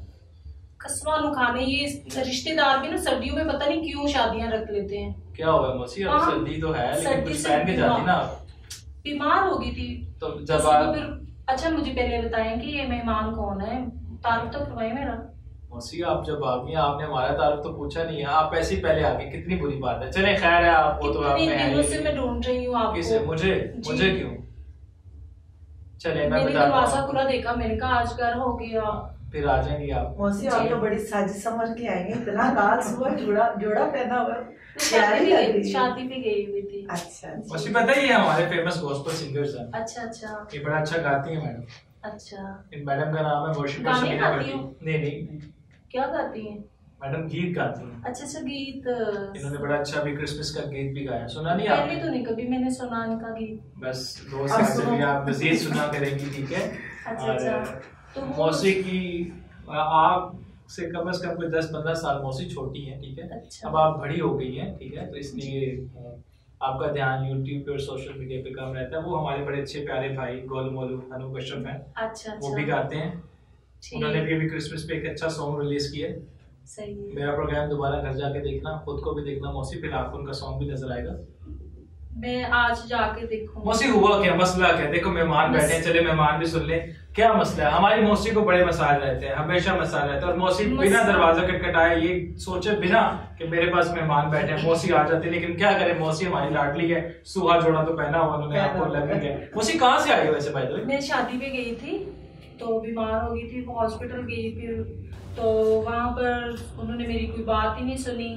कसमान खाने, ये रिश्तेदार भी ना सर्दियों में पता नहीं क्यों शादियां रख लेते हैं। क्या हुआ मौसी, अब हाँ, सर्दी तो है लेकिन सर्दी कुछ से पहन के जाती ना। बीमार हो गई थी तो तो जब सुबह आप फिर, अच्छा मुझे पहले बताएं कि ये मेहमान कौन है, तारुफ तो करवाए मेरा। मौसी आप जब आ गई, आपने हमारा तारुफ तो पूछा नहीं है, आप ऐसे ही पहले आ गई, कितनी बुरी बात है। चले खैर है, आप वो तो आप कितने में है दिनों ही से नहीं। मैं ढूंढ रही हूँ किसे? आपको। मुझे जी। मुझे क्यों? चले मैं मैंने बताता दरवाजा हूँ, खुला देखा, मैंने कहा आज घर हो गया। फिर आ जाएंगी आप। मौसी आप तो बड़ी साजिश समझ के आएंगे, इतना लाल सुबह जोड़ा जोड़ा पहना हुआ है। शादी प्यारी लग पे रही गई, है। शादी पे गई हुई थी। अच्छा अच्छा। मौसी पता है ये हमारे फेमस गॉस्पेल सिंगर्स हैं, अच्छा अच्छा ये बड़ा अच्छा गाती हैं मैडम। अच्छा। इन मैडम का नाम है वर्शिपर गाने समीना गाती भट्टी। हो? नहीं नहीं, क्या गाती हैं? मैडम गीत गाती हैं। अच्छा अच्छा, गीत। इन्होंने बड़ा अच्छा भी क्रिसमस का गीत भी गाया, सुना नहीं पहले आपने? तो नहीं कभी मैंने सुना इनका गीत। बस दो अब साल सुनो। से आप मजीद सुना करेंगी, ठीक है। अच्छा अच्छा। और तो वो- मौसी की आप से कम से कम कोई दस पंद्रह साल मौसी छोटी है, ठीक है। अच्छा। अब आप बड़ी हो गई हैं, ठीक है, तो इसलिए अ, आपका ध्यान यूट्यूब पे और सोशल मीडिया पे कम रहता है। वो हमारे बड़े अच्छे प्यारे भाई गोलू मोलू अनूप अशरफ हैं, अच्छा वो भी अच्छा, गाते हैं। उन्होंने भी अभी क्रिसमस पे एक अच्छा सॉन्ग रिलीज किया है। सही है। मेरा प्रोग्राम दोबारा घर जाके देखना, खुद को भी देखना मौसी, फिर आपको उनका सॉन्ग भी नजर आएगा। मैं आज जाके देखूंगी। मौसी हुआ क्या, मसला क्या? देखो मेहमान बैठे हैं, चले मेहमान भी सुन ले। क्या मसला है? हमारी मौसी को बड़े मसाइल रहते हैं, हमेशा मसाइल रहते हैं, और मौसी मस- बिना दरवाजा खटखटाए, ये सोचे बिना कि मेरे पास मेहमान बैठे हैं, मौसी आ जाती है। लेकिन क्या करे, मौसी हमारी लाडली है, सुहा जोड़ा तो पहना हुआ उन्होंने, आपको लग ही गया। मौसी कहाँ से आई हो वैसे भाई? तो मैं शादी पे गई थी तो बीमार हो गई थी, वो हॉस्पिटल गई, फिर तो वहां पर उन्होंने मेरी कोई बात ही नहीं सुनी।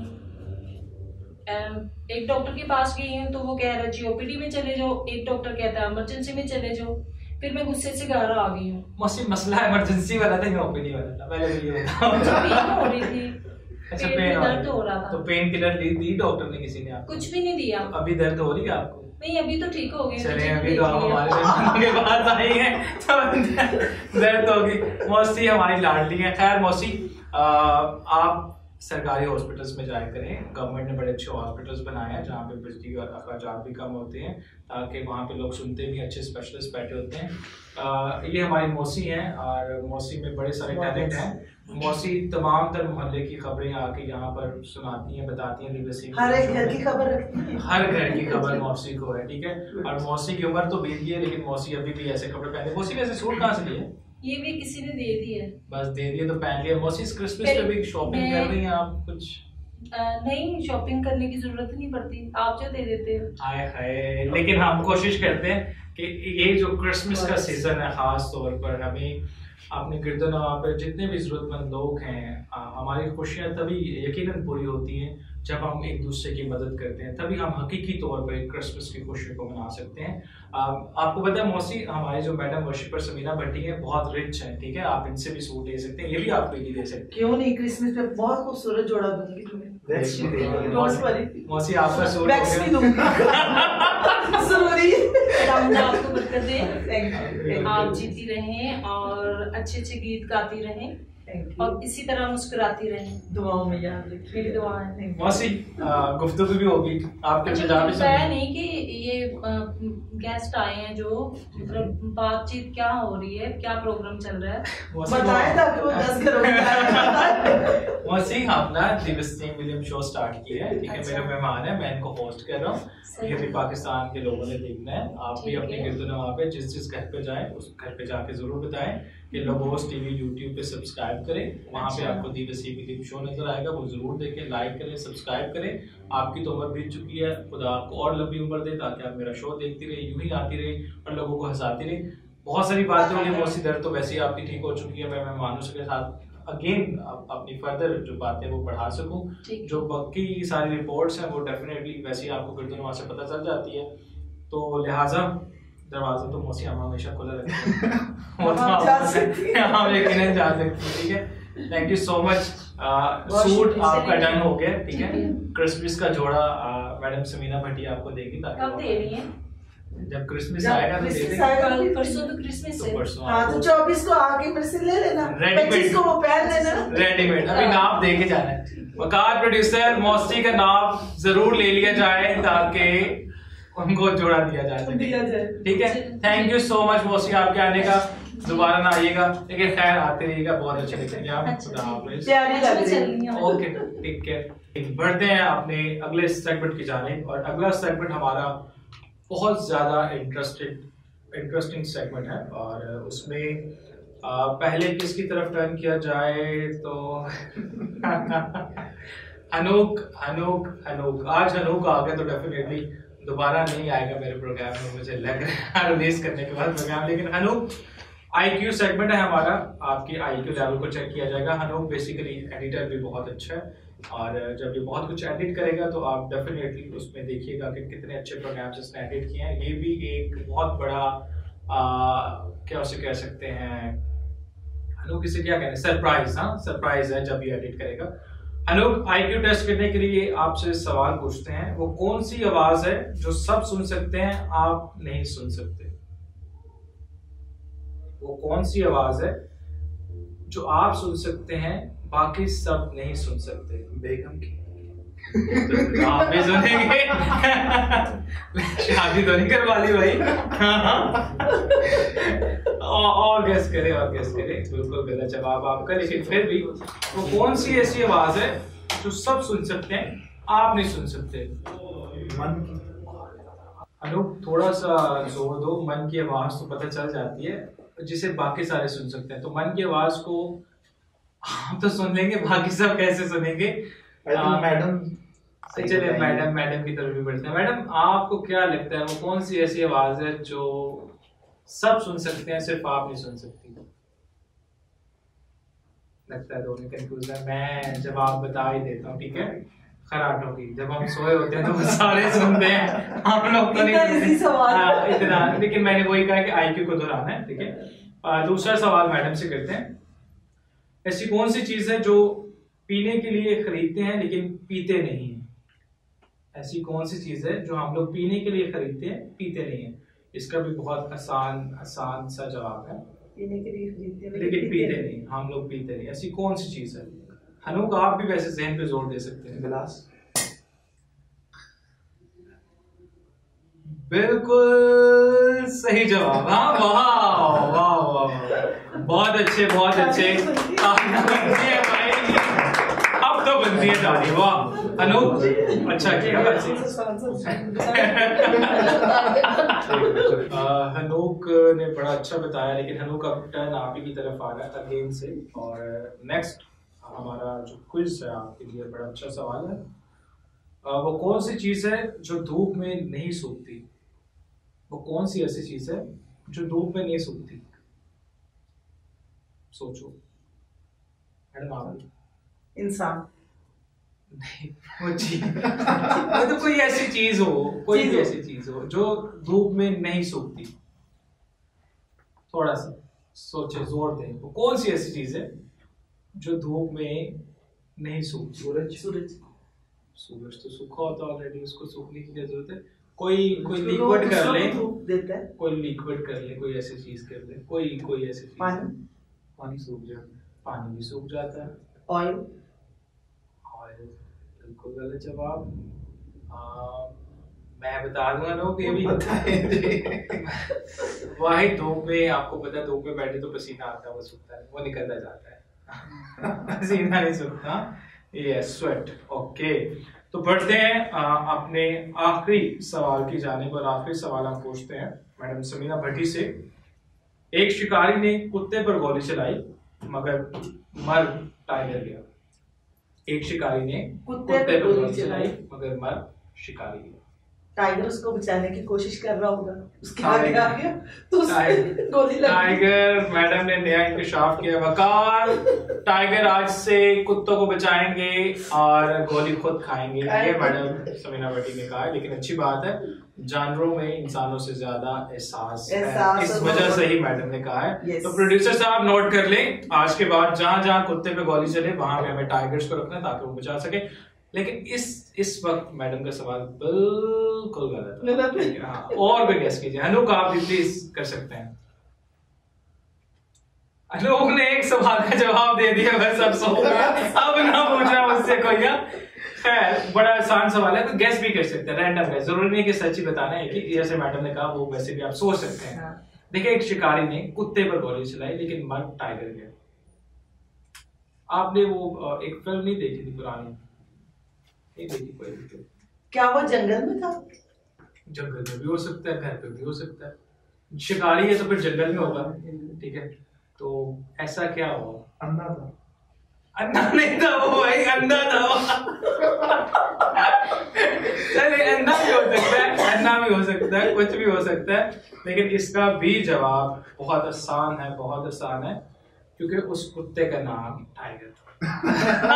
एम, एक डॉक्टर के पास गई हूँ तो वो कह रहा है जी ओपीडी में चले जाओ, एक डॉक्टर कहता है इमरजेंसी में चले जाओ। फिर मैं गुस्से से घर आ गई हूँ। मौसी मसला इमरजेंसी वाला था या ओपीडी वाला था? पहले तो ये बताओ। पेन हो रही थी, अच्छा पेट पेन में हो दर्द रही हो रहा है। था। तो पेन किलर ली दी डॉक्टर ने किसी ने आपको? कुछ भी नहीं दिया। तो अभी दर्द हो रही है आपको? नहीं अभी तो ठीक हो गई। चले मुझे अभी देख तो आप लिया। हमारे मेहमानों के पास आई हैं तो दर्द होगी। मौसी हमारी लाडली है। खैर मौसी, आ, आप सरकारी हॉस्पिटल्स में जाया करें, गवर्नमेंट ने बड़े अच्छे हॉस्पिटल्स बनाए हैं जहाँ पे बिजली और अखराजात भी कम होते हैं, ताकि वहाँ पे लोग सुनते भी अच्छे स्पेशलिस्ट बैठे होते हैं। आ, ये हमारी मौसी हैं और मौसी में बड़े सारे टैलेंट हैं। मौसी तमाम तर मोहल्ले की खबरें आके यहाँ पर सुनाती हैं, बताती हैं। दिवसी हर एक घर की खबर रखती है। हर घर की खबर मौसी को है, ठीक है। और मौसी की उम्र तो बीत गई है, लेकिन मौसी अभी भी ऐसे कपड़े पहनते। मौसी वैसे सूट कहाँ से लिए? ये भी किसी ने दे दी है। बस दे दिए तो पहन लिया। मौसी इस क्रिसमस पे भी शॉपिंग कर रही हैं आप कुछ? आ, नहीं, शॉपिंग करने की जरूरत ही नहीं पड़ती, आप जो दे देते हो। हाय हाय, लेकिन हम कोशिश करते हैं कि ये जो क्रिसमस का सीजन है, खास तौर पर हमें अपने गिरदनवा पे जितने भी जरूरतमंद लोग हैं, आ, हमारी खुशियाँ तभी यकीनन पूरी होती हैं जब हम एक दूसरे की मदद करते हैं, तभी हम हकीकी तौर पर क्रिसमस की खुशी को मना सकते हैं। आ, आपको पता है मौसी, हमारी जो मैडम वर्शिपर समीना भट्टी है बहुत रिच हैं, ठीक है। आप इनसे भी सूट ले सकते हैं, ये भी आपको ही दे सकते हैं। क्यों नहीं, क्रिसमस पे बहुत खूबसूरत जोड़ा दूंगी तुम्हें। डोंट वरी, मौसी आपका सूट वैक्स भी दूंगी। जरूरी। अल्लाह आपको बरकत दे, थैंक यू। आप जीती रहें और अच्छे अच्छे गीत गाती रहें और इसी तरह मुस्कुराती रहें। दुआओं में याद रखिए। मेरी दुआ है। मौसी गुफ्तगू भी होगी आपके अच्छा, इंतजार भी बताया सुनिए। नहीं कि ये गेस्ट आए हैं, जो मतलब बातचीत क्या हो रही है, क्या प्रोग्राम चल रहा है। मौसी बताया था कि वो दस घरों में आया। मौसी अपना दिवसी विलियम शो स्टार्ट किया है, ठीक है। अच्छा। मेरे मेहमान है, मैं इनको होस्ट कर रहा हूँ। सही। ये भी पाकिस्तान के लोगों ने देखना है। आप भी ठीक अपने है। गिरदनवा पे जिस जिस घर पे जाएं, उस घर पे जाके जरूर बताएं कि लोगोस टीवी यूट्यूब पे सब्सक्राइब करें। वहाँ पे अच्छा। आपको दिवसी विलियम शो नजर आएगा, वो जरूर देखें, लाइक करें, सब्सक्राइब करें। आपकी तो उम्र बीत चुकी है, खुदा आपको और लंबी उम्र दे, ताकि आप मेरा शो देखती रहे, यूं ही आती रहे और लोगों को हंसाती रहे। बहुत सारी बातें होंगी मौसी, दर्द तो वैसे ही आपकी ठीक हो चुकी है। मैं मेहमानों के साथ अगेन अपनी फर्दर जो बातें वो बढ़ा सकूं, ठीक। जो बाकी सारी रिपोर्ट्स हैं वो डेफिनेटली वैसे ही आपको गिरदनवा से पता चल जाती है। तो लिहाजा दरवाजा तो मौसी हम हमेशा खुला रखते हैं। वो तो हम जा आप- सकती हैं। हम यकीनन जा सकते हैं, ठीक है। Thank you so much. बहुत सूट शुक्रिया। आपका डन हो गया, ठीक है। ठीक है। क्रिसमस का जोड़ा मैडम समीना भट्टी आपको देगी, ताकि कब वो- दे रही हैं? जब क्रिसमस जब आएगा तो दे क्रिसमस देंगे। आएगा कल फिर- परसों तो क्रिसमस तो है। परसों हाँ तो आपको चौबीस को आके फिर से ले लेना, रेडीमेड। पच्चीस को वो पहन लेना। रेडीमेड अभी नाप दे के जाना है। वकार प्रोड्यूसर मौसी का नाप जरूर ले लिया जाए ताकि उनको जोड़ा दिया जा सके। दिया जाए। ठीक है, थैंक यू सो मच मौसी आपके आने का। दोबारा ना आइएगा, लेकिन खैर आते रहिएगा, बहुत अच्छे लगेंगे आप। खुदा हाफिज़। तैयारी लग रही है। चलनी है। Okay, take care. बढ़ते हैं अपने अगले सेगमेंट की जानिब, और अगला सेगमेंट हमारा बहुत ज्यादा इंटरेस्टेड इंटरेस्टिंग सेगमेंट है, और उसमें आ, पहले किसकी तरफ टर्न किया जाए तो हनूक हनूक हनूक आज हनूक आ गया तो डेफिनेटली दोबारा नहीं आएगा मेरे प्रोग्राम में, मुझे लग रहा है रिलीज करने के बाद प्रोग्राम। लेकिन हनूक आईक्यू सेगमेंट है हमारा, आपके आईक्यू लेवल को चेक किया जाएगा। हनूक बेसिकली एडिटर भी बहुत अच्छा है, और जब ये बहुत कुछ एडिट करेगा तो आप डेफिनेटली उसमें देखिएगा कि कितने अच्छे प्रोग्राम्स इसने एडिट किए हैं। ये भी एक बहुत बड़ा आ, क्या उसे कह सकते हैं, हनूक इसे क्या कहते हैं, सरप्राइज। हाँ, सरप्राइज है जब ये एडिट करेगा। हनूक आईक्यू टेस्ट करने के लिए आपसे सवाल पूछते हैं, वो कौन सी आवाज है जो सब सुन सकते हैं आप नहीं सुन सकते? वो कौन सी आवाज है जो आप सुन सकते हैं बाकी सब नहीं सुन सकते? बेगम की। तो आप भी सुनेंगे। शादी तो नहीं करवा ली भाई। और, और गेस करे और गेस करे, बिल्कुल गलत जवाब आपका। लेकिन फिर भी वो कौन सी ऐसी आवाज है जो सब सुन सकते हैं आप नहीं सुन सकते? मन की। अनूप थोड़ा सा जोर दो, मन की आवाज तो पता चल जाती है जिसे बाकी सारे सुन सकते हैं। तो मन की आवाज को आप तो सुन लेंगे, बाकी सब कैसे सुनेंगे? मैडम चलिए मैडम मैडम की तरफ भी बढ़ते हैं। मैडम आपको क्या लगता है वो कौन सी ऐसी आवाज है जो सब सुन सकते हैं सिर्फ आप नहीं सुन सकती? लगता है दोनों कंफ्यूज है। मैं जवाब बता ही देता हूँ, ठीक है? खराट होगी, जब हम सोए होते हैं तो वो सारे सुनते हैं, हम लोग तो नहीं सुनते। हाँ, इतना। लेकिन मैंने वही कहा कि आईक्यू को दोहराना है, ठीक है? दूसरा सवाल मैडम से करते हैं। ऐसी कौन सी चीज है जो पीने के लिए खरीदते हैं लेकिन पीते नहीं है? ऐसी कौन सी चीज है जो हम लोग पीने के लिए खरीदते हैं पीते नहीं है? इसका भी बहुत आसान आसान सा जवाब है, पीने के लिए खरीदते हैं लेकिन पीते नहीं, हम लोग पीते नहीं। ऐसी कौन सी चीज है? हनूक आप भी वैसे जहन पे जोर दे सकते हैं। गिलास। बिल्कुल सही जवाब। हाँ, वाह वाह वाह, बहुत अच्छे बहुत अच्छे। अब तो बनती है ताली। वाह अनूप, अच्छा किया वैसे। हनूक ने बड़ा अच्छा बताया, लेकिन हनूक अब टर्न आप ही की तरफ आ रहा है अगेन से। और नेक्स्ट हमारा जो क्विज है आपके लिए बड़ा अच्छा सवाल है। वो कौन सी चीज है जो धूप में नहीं सूखती? वो कौन सी ऐसी चीज है जो धूप में नहीं सूखती? सोचो मैडम आप। इंसान। नहीं, वो चीज वो तो कोई ऐसी चीज हो, कोई भी ऐसी चीज हो जो धूप में नहीं सूखती। थोड़ा सा सोचे, जोर दें। वो कौन सी ऐसी चीज है जो धूप में नहीं सूखती? सूरज। सूरज सूरज तो सूखा होता है ऑलरेडी, उसको सूखने की क्या जरूरत है? कोई कोई लिक्विड कर ले, देता है। कोई लिक्विड कर ले, कोई ऐसी चीज कर ले, कोई कोई ऐसी चीज। पानी। पानी सूख जाता है, पानी भी सूख जाता है। ऑयल। ऑयल बिल्कुल गलत जवाब। मैं बता दूंगा लोग, ये भी वही धूप में, आपको पता है धूप में बैठे तो पसीना आता है, वो सूखता है, वो निकलता जाता है। पसीना नहीं सूखता, ये स्वेट। ओके, तो बढ़ते हैं आ, अपने आखिरी सवाल की जानिब। और आखिरी सवाल हम पूछते हैं मैडम समीना भट्टी से। एक शिकारी ने कुत्ते पर गोली चलाई मगर मर टाइगर गया। एक शिकारी ने कुत्ते कुत्ते पर पर गोली गोली चलाई चलाई मगर मर शिकारी गया। टाइगर उसको बचाने की कोशिश कर रहा होगा, उसके टाइगर- आगे आ गया तो उससे टाइगर- गोली लग गई। टाइगर मैडम ने नया इंकशाफ किया। वकार टाइगर आज से कुत्तों को बचाएंगे और गोली खुद खाएंगे, ये मैडम समीना भट्टी ने कहा है। लेकिन अच्छी बात है, जानवरों में इंसानों से ज्यादा एहसास है, एहसास इस है, वजह बहुत- से ही मैडम ने कहा है। Yes. तो प्रोड्यूसर साहब नोट कर लें, आज के बाद जहां जहां कुत्ते पे गोली चले वहां पे हमें टाइगर्स को रखना है ताकि वो बचा सके। लेकिन इस इस वक्त मैडम का सवाल बिल्कुल गलत है। गलत है। हाँ, और भी गैस कीजिए। अनूप आप भी प्लीज कर सकते हैं। अनूप ने एक सवाल का जवाब दे दिया, बस अब सो गया। अब ना पूछना मुझसे कोई ना। खैर, बड़ा आसान सवाल है, तो गैस भी कर सकते हैं, रैंडम है, जरूरी नहीं कि सच ही बताना है कि जैसे मैडम ने कहा वो वैसे भी आप सोच सकते हैं। हाँ। देखिए, एक शिकारी ने कुत्ते पर गोली चलाई लेकिन मर टाइगर गया। आपने वो एक फिल्म नहीं देखी थी पुरानी? नहीं देखी कोई भी फिल्म? क्या वो जंगल में था? जंगल में भी हो सकता है, घर पे भी हो सकता है। शिकारी है तो फिर जंगल में होगा, ठीक है। तो ऐसा क्या हुआ? अंधा था। अंधा नहीं था वो भाई, अंधा था वो। चलिए, अंधा भी हो सकता है, अंधा भी हो सकता है, कुछ भी हो सकता है, लेकिन इसका भी जवाब बहुत आसान है, बहुत आसान है, क्योंकि उस कुत्ते का नाम टाइगर था।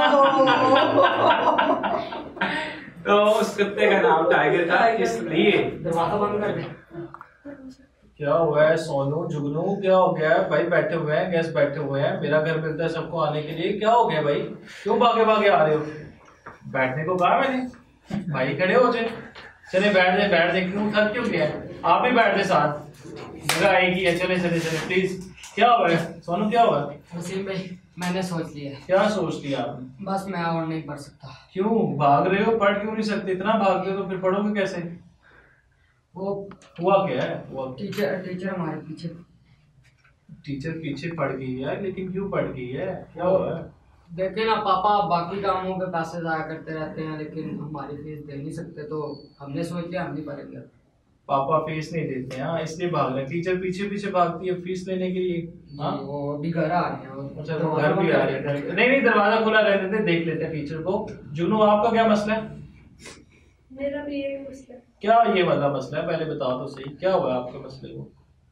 तो उस कुत्ते का नाम टाइगर था, इसलिए। दरवाजा बंद कर दे। क्या हुआ है सोनू, जुगनू, क्या हो गया है भाई? बैठे हुए हैं, गेस्ट बैठे हुए हैं, मेरा घर मिलता है सबको आने के लिए, क्या हो गया भाई? क्यों भागे भागे आ रहे हो? बैठने को कहा मैंने, भाई खड़े हो जाए। चले बैठ जाए, बैठ जाए, क्यों थक क्यों गया? आप भी बैठ जाए, साथ जगह आएगी है। चले चले चले प्लीज। क्या हुआ है सोनू, क्या हुआ? वसीम भाई, मैंने सोच लिया। क्या सोच लिया आपने? बस मैं और नहीं पढ़ सकता। क्यों भाग रहे हो? पढ़ क्यों नहीं सकते? इतना भागते हो तो फिर पढ़ोगे कैसे? वो हुआ क्या है? वो टीचर टीचर हमारे पीछे टीचर पीछे पड़ गई है, लेकिन क्यों पड़ गई है? क्या हुआ है? देखे ना पापा, बाकी कामों पे पैसे जाया करते रहते हैं, लेकिन हमारी फीस दे नहीं सकते, तो हमने सोच लिया हम नहीं पढ़ेंगे। पापा फीस नहीं देते हैं, हाँ, इसलिए भाग रहे हैं। टीचर पीछे पीछे भागती है फीस लेने के लिए। हाँ, वो अभी घर आ रहे हैं। वो अच्छा, वो घर भी आ रहे हैं। नहीं नहीं, दरवाजा खुला रहने देते, देख लेते हैं टीचर को। जुनू, आपका क्या मसला है? मेरा भी यही मसला है। क्या ये वाला मसला है? पहले बताओ तो सही, क्या हुआ आपके मसले को?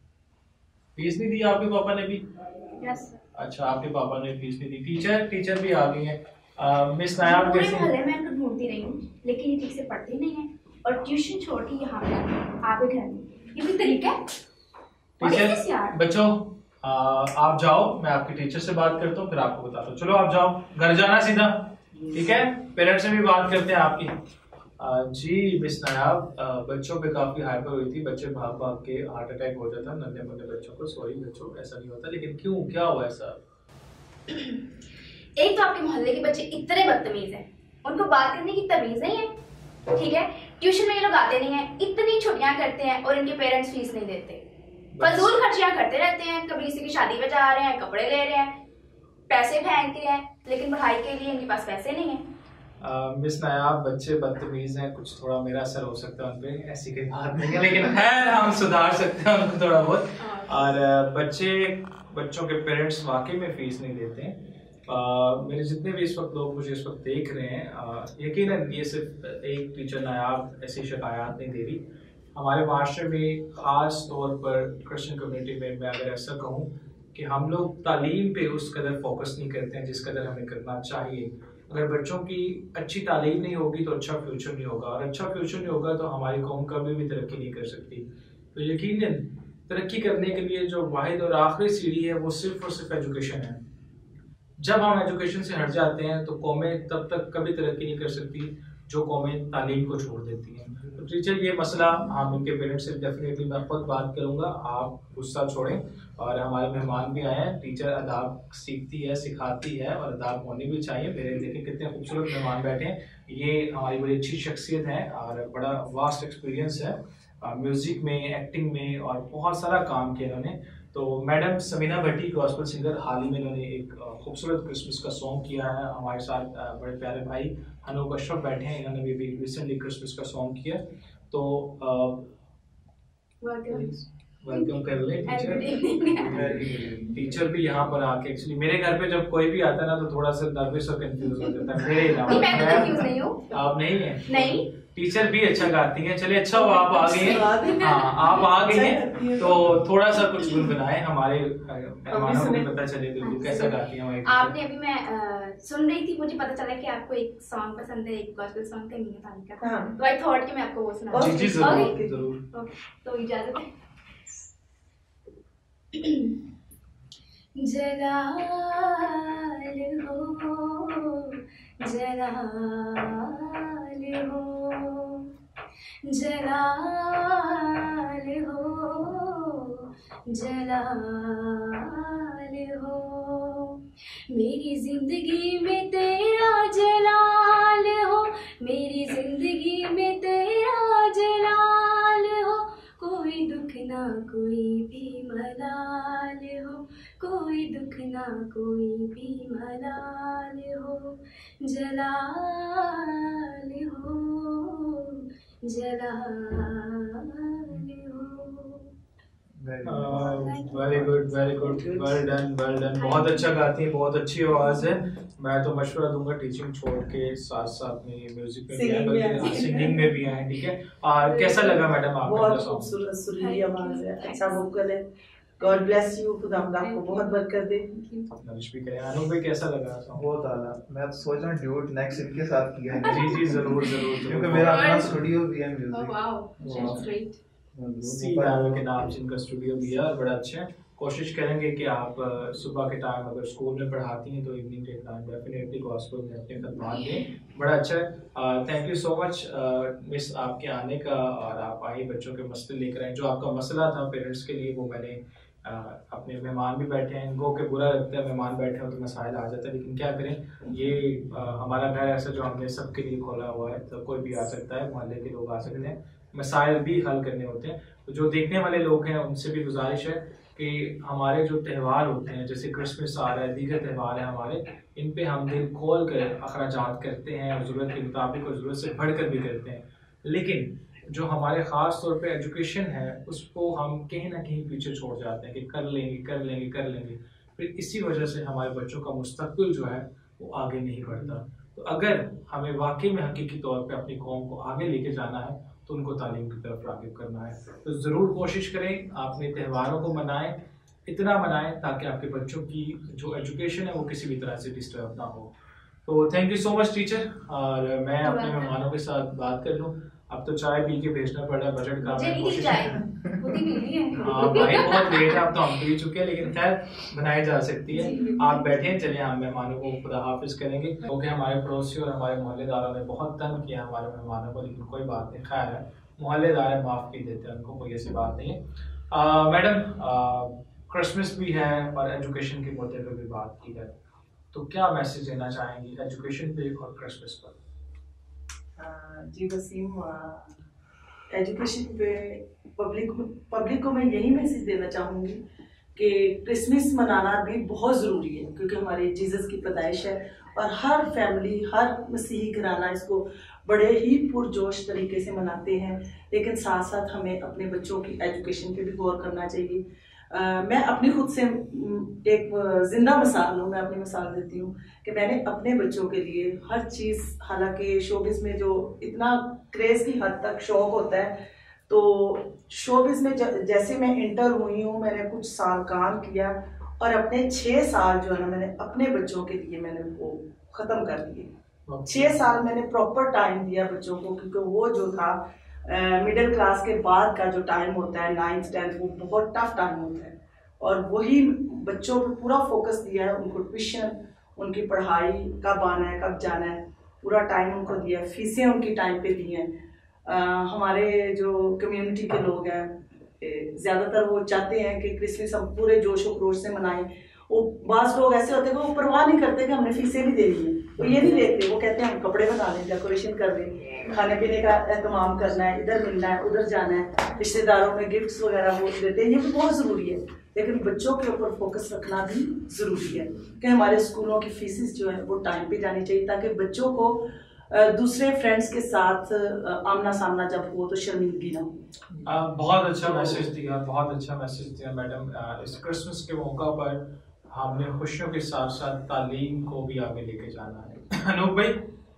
फीस नहीं दी आपके पापा ने भी? Yes sir. अच्छा, आपके पापा ने फीस नहीं दी। टीचर टीचर भी आ गई है। मिस नायाब पूरे कैसी? मोहल्ले में इनको ढूंढती रही हूँ, लेकिन ये ठीक से पढ़ते नहीं है और ट्यूशन छोड़ के यहाँ पे आते हैं, आपके घर में। ये भी तरीका है? What is this टीचर, यार? बच्चों, आ, आप जाओ, मैं आपके टीचर से बात करता हूँ, फिर आपको बताता हूँ। चलो आप जाओ, घर जाना सीधा, ठीक है? पेरेंट्स से भी बात करते हैं आपकी। आ, जी मिस नायाब, आ, बच्चों पे काफी हाइपर हुई थी, बच्चे भाग भाग के हार्ट अटैक हो जाता नन्हे मुन्ने बच्चों को। सॉरी बच्चों, ऐसा नहीं होता, लेकिन क्यों, क्या हुआ ऐसा? एक तो आपके मोहल्ले के बच्चे इतने बदतमीज हैं, उनको बात करने की तमीज नहीं है, ठीक है? ट्यूशन में ये लोग आते नहीं है, इतनी छुट्टियां करते हैं और इनके पेरेंट्स फीस नहीं देते, फजूल खर्चियां करते रहते हैं। कभी किसी की शादी में जा रहे हैं, कपड़े ले रहे हैं, पैसे फेंक रहे हैं, लेकिन पढ़ाई के लिए इनके पास पैसे नहीं है। मिस नायाब, बच्चे बदतमीज हैं, कुछ थोड़ा मेरा असर हो सकता है उनपे, ऐसी कोई बात नहीं है, लेकिन खैर हम सुधार सकते हैं उनको थोड़ा बहुत। और आ, बच्चे बच्चों के पेरेंट्स वाकई में फीस नहीं देते हैं। आ, मेरे जितने भी इस वक्त लोग मुझे इस वक्त देख रहे हैं, यकीनन ये सिर्फ एक टीचर नायाब ऐसी शिकायत नहीं दे रही। हमारे माशरे में खास तौर पर क्रिश्चियन कम्युनिटी में मैं अगर ऐसा कहूँ कि हम लोग तालीम पे उस कदर फोकस नहीं करते हैं जिस कदर हमें करना चाहिए। अगर बच्चों की अच्छी तालीम नहीं होगी तो अच्छा फ्यूचर नहीं होगा, और अच्छा फ्यूचर नहीं होगा तो हमारी कौम कभी भी तरक्की नहीं कर सकती। तो यकीनन तरक्की करने के लिए जो वाहिद और आखिरी सीढ़ी है वो सिर्फ और सिर्फ एजुकेशन है। जब हम एजुकेशन से हट जाते हैं तो कौमें तब तक कभी तरक्की नहीं कर सकती जो कौमें तालीम को छोड़ देती हैं। तो टीचर, ये मसला हम इनके पेरेंट्स से डेफिनेटली मैं खुद बात करूंगा, आप गुस्सा छोड़ें। और हमारे मेहमान भी आए हैं, टीचर अदाब सीखती है, सिखाती है, और अदाब होनी भी चाहिए। मेरे देखें कितने खूबसूरत मेहमान बैठे हैं, ये हमारी बड़ी अच्छी शख्सियत है और बड़ा वास्ट एक्सपीरियंस है म्यूजिक में, एक्टिंग में, और बहुत सारा काम किया इन्होंने। तो madam Sameena Bhatti gospel singer, हाल ही में इन्होंने एक खूबसूरत क्रिसमस का सॉन्ग किया है। हमारे साथ बड़े प्यारे भाई अनूप अशरफ बैठे हैं, इन्होंने भी भी रिसेंटली क्रिसमस का सॉन्ग किया। तो वेलकम कर ले टीचर। टीचर भी यहाँ पर आके, एक्चुअली मेरे घर पे जब कोई भी आता है ना तो थोड़ा सा नर्वस और कंफ्यूज हो जाता है। मेरे नहीं, मैं तो कंफ्यूज नहीं हूँ। आप नहीं है? नहीं, टीचर भी अच्छा गाती हैं। चलिए, अच्छा हो आप आ गई हैं। हाँ, आप आ गई हैं तो थोड़ा सा कुछ गुनगुनाएं, हमारे मेहमानों को भी पता चले बिल्कुल कैसा गाती हैं हमारी टीचर। आपने अभी मैं आ, सुन रही थी, मुझे पता चला कि आपको एक सॉन्ग पसंद है, एक गॉस्पेल सॉन्ग है मीना तानी का। हाँ। तो आई थॉट कि मैं आपको वो सुना जी जी जरूर जरूर। तो इजाजत है। जलाल हो जलाल हो, जलाल हो, जलाल हो। मेरी जिंदगी में तेरा जलाल हो, मेरी जिंदगी में तेरा जलाल हो। कोई दुख ना कोई भी मलाल हो, कोई दुख ना कोई भी मलाल हो। जलाल हो, जलाल हो। Very good, very good, well done, well done. बहुत अच्छा गाती हैं, बहुत अच्छी आवाज़ है। मैं तो मशवरा दूंगा टीचिंग छोड़ के साथ साथ में म्यूजिक में भी आए, बल्कि सिंगिंग में भी आए, ठीक है। और कैसा लगा मैडम आपको? बहुत खूबसूरत सुरीली आवाज़ है, अच्छा वोकल है। गॉड ब्लेस यू, खुदा आपको बहुत बरकत दे। अपना विश भी करें। अनूप भाई कैसा लगा? बहुत आला। मैं तो सोच रहा हूँ ड्यूट नेक्स्ट इनके साथ किया है। जी जी जरूर जरूर, क्योंकि मेरा अपना स्टूडियो भी है music. Oh wow, that's great. सी नाम के नाम से इनका स्टूडियो भी है और बड़ा अच्छा है। कोशिश करेंगे कि आप अ, सुबह के टाइम अगर स्कूल में पढ़ाती हैं तो इवनिंग के टाइम डेफिनेटली गॉस्पेल में अपने खदमात दें। बड़ा अच्छा है। Thank you so much miss आपके आने का, और आप आई बच्चों के मसले लेकर आए। जो आपका मसला था पेरेंट्स के लिए वो मैंने uh, अपने मेहमान भी बैठे हैं, इनको के बुरा लगता है मेहमान बैठे हो तो मसाइल आ जाता है, लेकिन क्या करें, ये uh, हमारा घर ऐसा जो हमने सबके लिए खोला हुआ है, तो कोई भी आ सकता है, मोहल्ले के लोग आ सकते हैं, मसाइल भी हल करने होते हैं। तो जो देखने वाले लोग हैं उनसे भी गुजारिश है कि हमारे जो त्यौहार होते हैं, जैसे क्रिसमस आ रहा है, दीगर त्यौहार है हमारे, इन पे हम दिल खोल कर अखराजात करते हैं और ज़रूरत के मुताबिक और ज़रूरत से बढ़कर भी करते हैं। लेकिन जो हमारे ख़ास तौर पे एजुकेशन है उसको हम कहीं ना कहीं पीछे छोड़ जाते हैं कि कर लेंगे कर लेंगे कर लेंगे, फिर इसी वजह से हमारे बच्चों का मुस्तकबिल जो है वो आगे नहीं बढ़ता। तो अगर हमें वाकई में हकीकी तौर पे अपनी कौम को आगे लेके जाना है तो उनको तालीम की तरफ राग़िब करना है। तो ज़रूर कोशिश करें अपने त्योहारों को मनाएं, इतना मनाएं ताकि आपके बच्चों की जो एजुकेशन है वो किसी भी तरह से डिस्टर्ब ना हो। तो thank you so much teacher. और मैं अपने मेहमानों के साथ बात कर लूँ। अब तो चाय पी के भेजना पड़ रहा है, बजट का मैं कोशिश हाँ भाई बहुत लेट है, अब तो हम पी चुके हैं, लेकिन खैर बनाई जा सकती है। आप बैठे हैं, चलिए हम मेहमानों को खुदा हाफिज करेंगे, क्योंकि हमारे पड़ोसी और हमारे मोहल्लेदारों ने बहुत तंग किया हमारे मेहमानों को, लेकिन कोई बात नहीं, खैर है, मोहल्लेदार माफ़ की देते हैं उनको, कोई ऐसी बात नहीं है। मैडम क्रिसमस भी है और एजुकेशन के मुद्दे पर भी बात की है, तो क्या मैसेज देना चाहेंगी एजुकेशन पे और क्रिसमस पर? जी वसीम, एजुकेशन पे पब्लिक पब्लिक को मैं यही मैसेज देना चाहूँगी कि क्रिसमस मनाना भी बहुत ज़रूरी है, क्योंकि हमारे जीसस की पैदाइश है और हर फैमिली, हर मसीही घराना इसको बड़े ही पुरजोश तरीके से मनाते हैं। लेकिन साथ साथ हमें अपने बच्चों की एजुकेशन पे भी गौर करना चाहिए। Uh, मैं अपनी खुद से एक जिंदा मिसाल हूँ, मैं अपनी मिसाल देती हूँ कि मैंने अपने बच्चों के लिए हर चीज़, हालांकि शोबिज़ में जो इतना क्रेज़ की हद तक शौक होता है, तो शोबिज़ में जैसे मैं इंटर हुई हूँ मैंने कुछ साल काम किया और अपने छः साल जो है ना मैंने अपने बच्चों के लिए मैंने वो ख़त्म कर दिए। छः साल मैंने प्रॉपर टाइम दिया बच्चों को, क्योंकि वो जो था मिडिल uh, क्लास के बाद का जो टाइम होता है नाइन्थ टेंथ, वो बहुत टफ टाइम होता है, और वही बच्चों पर पूरा फोकस दिया है। उनको ट्यूशन, उनकी पढ़ाई कब आना है कब जाना है, पूरा टाइम उनको दिया, फीसें उनकी टाइम पे दी हैं। uh, हमारे जो कम्युनिटी के लोग हैं ज़्यादातर वो चाहते हैं कि क्रिसमस हम पूरे जोश और खरोश से मनाएं। वो बाज़ लोग ऐसे होते हैं कि वो परवाह नहीं करते कि हमने फीसें भी देनी है, वो ये नहीं देखते, वो कहते हैं हम कपड़े बना लें, डेकोरेशन कर दें, खाने पीने का एहतमाम करना है, इधर मिलना है उधर जाना है, रिश्तेदारों में गिफ्ट्स वगैरह वो देते हैं, ये भी बहुत ज़रूरी है। लेकिन बच्चों के ऊपर फोकस रखना भी ज़रूरी है कि हमारे स्कूलों की फीसेस जो है वो टाइम पे जानी चाहिए, ताकि बच्चों को दूसरे फ्रेंड्स के साथ आमना सामना जब हो तो शर्मिंदगी ना हो। बहुत अच्छा मैसेज दिया, बहुत अच्छा मैसेज दिया मैडम। इस क्रिसमस के मौका पर हमने खुशियों के साथ साथ तालीम को भी आगे लेके जाना है। अनूप भाई,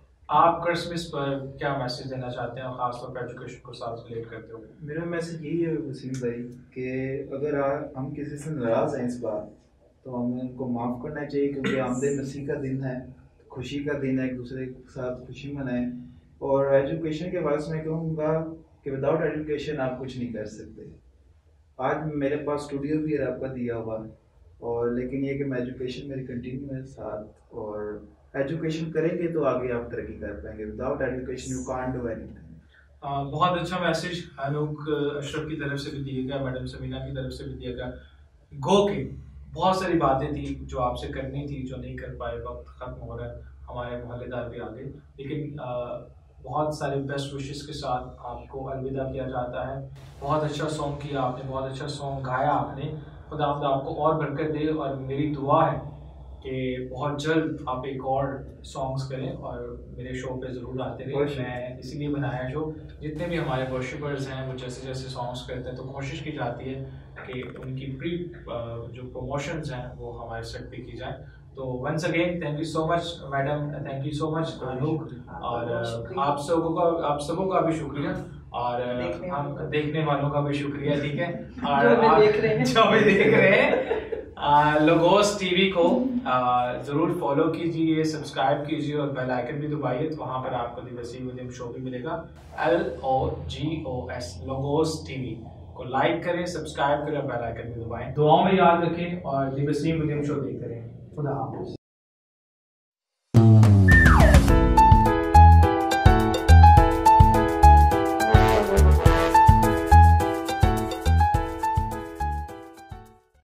आप क्रिसमस पर क्या मैसेज देना चाहते हैं, खासतौर पर एजुकेशन को साथ रिलेट करते हुए? मेरा मैसेज यही है वसीम भाई कि अगर हम किसी से नाराज़ हैं इस बार, तो हमें उनको माफ़ करना चाहिए, क्योंकि आमद मसीह का दिन है, खुशी का दिन है, एक दूसरे के साथ खुशी मनाएं। और एजुकेशन के बारे में कहूँगा कि विदाउट एजुकेशन आप कुछ नहीं कर सकते। आज मेरे पास स्टूडियो भी है आपका दिया हुआ, और लेकिन ये कि मैं एजुकेशन मेरी कंटिन्यू है साथ, और एजुकेशन करेंगे तो आगे आप तरक्की कर पाएंगे, without education you can't do anything. आ, बहुत अच्छा मैसेज अनूक अशरफ की तरफ से भी दिया गया, मैडम समीना की तरफ से भी दिया गया। गो के बहुत सारी बातें थी जो आपसे करनी थी जो नहीं कर पाए, वक्त खत्म हो रहा है, हमारे मोहल्लेदार भी आ गए, लेकिन आ, बहुत सारे बेस्ट विशेस के साथ आपको अलविदा किया जाता है। बहुत अच्छा सॉन्ग किया आपने, बहुत अच्छा सॉन्ग गाया आपने, खुदा आपको और बरकत दे। और मेरी दुआ है कि बहुत जल्द आप एक और सॉन्ग्स करें और मेरे शो पे ज़रूर आते रहे। मैं इसीलिए बनाया शो, जितने भी हमारे वर्शिपर्स हैं वो जैसे जैसे सॉन्ग्स करते हैं तो कोशिश की जाती है कि उनकी प्री जो प्रमोशंस हैं वो हमारे सेट पे की जाए। तो once again thank you so much madam, thank you so much Anuk, और आप सबों का आप सबों का भी शुक्रिया, और हम देखने वालों का भी शुक्रिया, ठीक है, और जो भी देख रहे हैं जो भी देख रहे हैं लोगोस टीवी को ज़रूर फॉलो कीजिए, सब्सक्राइब कीजिए और बेल आइकन भी दबाइए, तो वहाँ पर आपको दी वसीम विलियम शो भी मिलेगा। L O G O S Logos TV को लाइक करें, सब्सक्राइब करें और बेल आइकन भी दबाएं। दुआओं में याद रखें और दी वसीम विलियम शो देखते रहें। खुदा हाफिज़।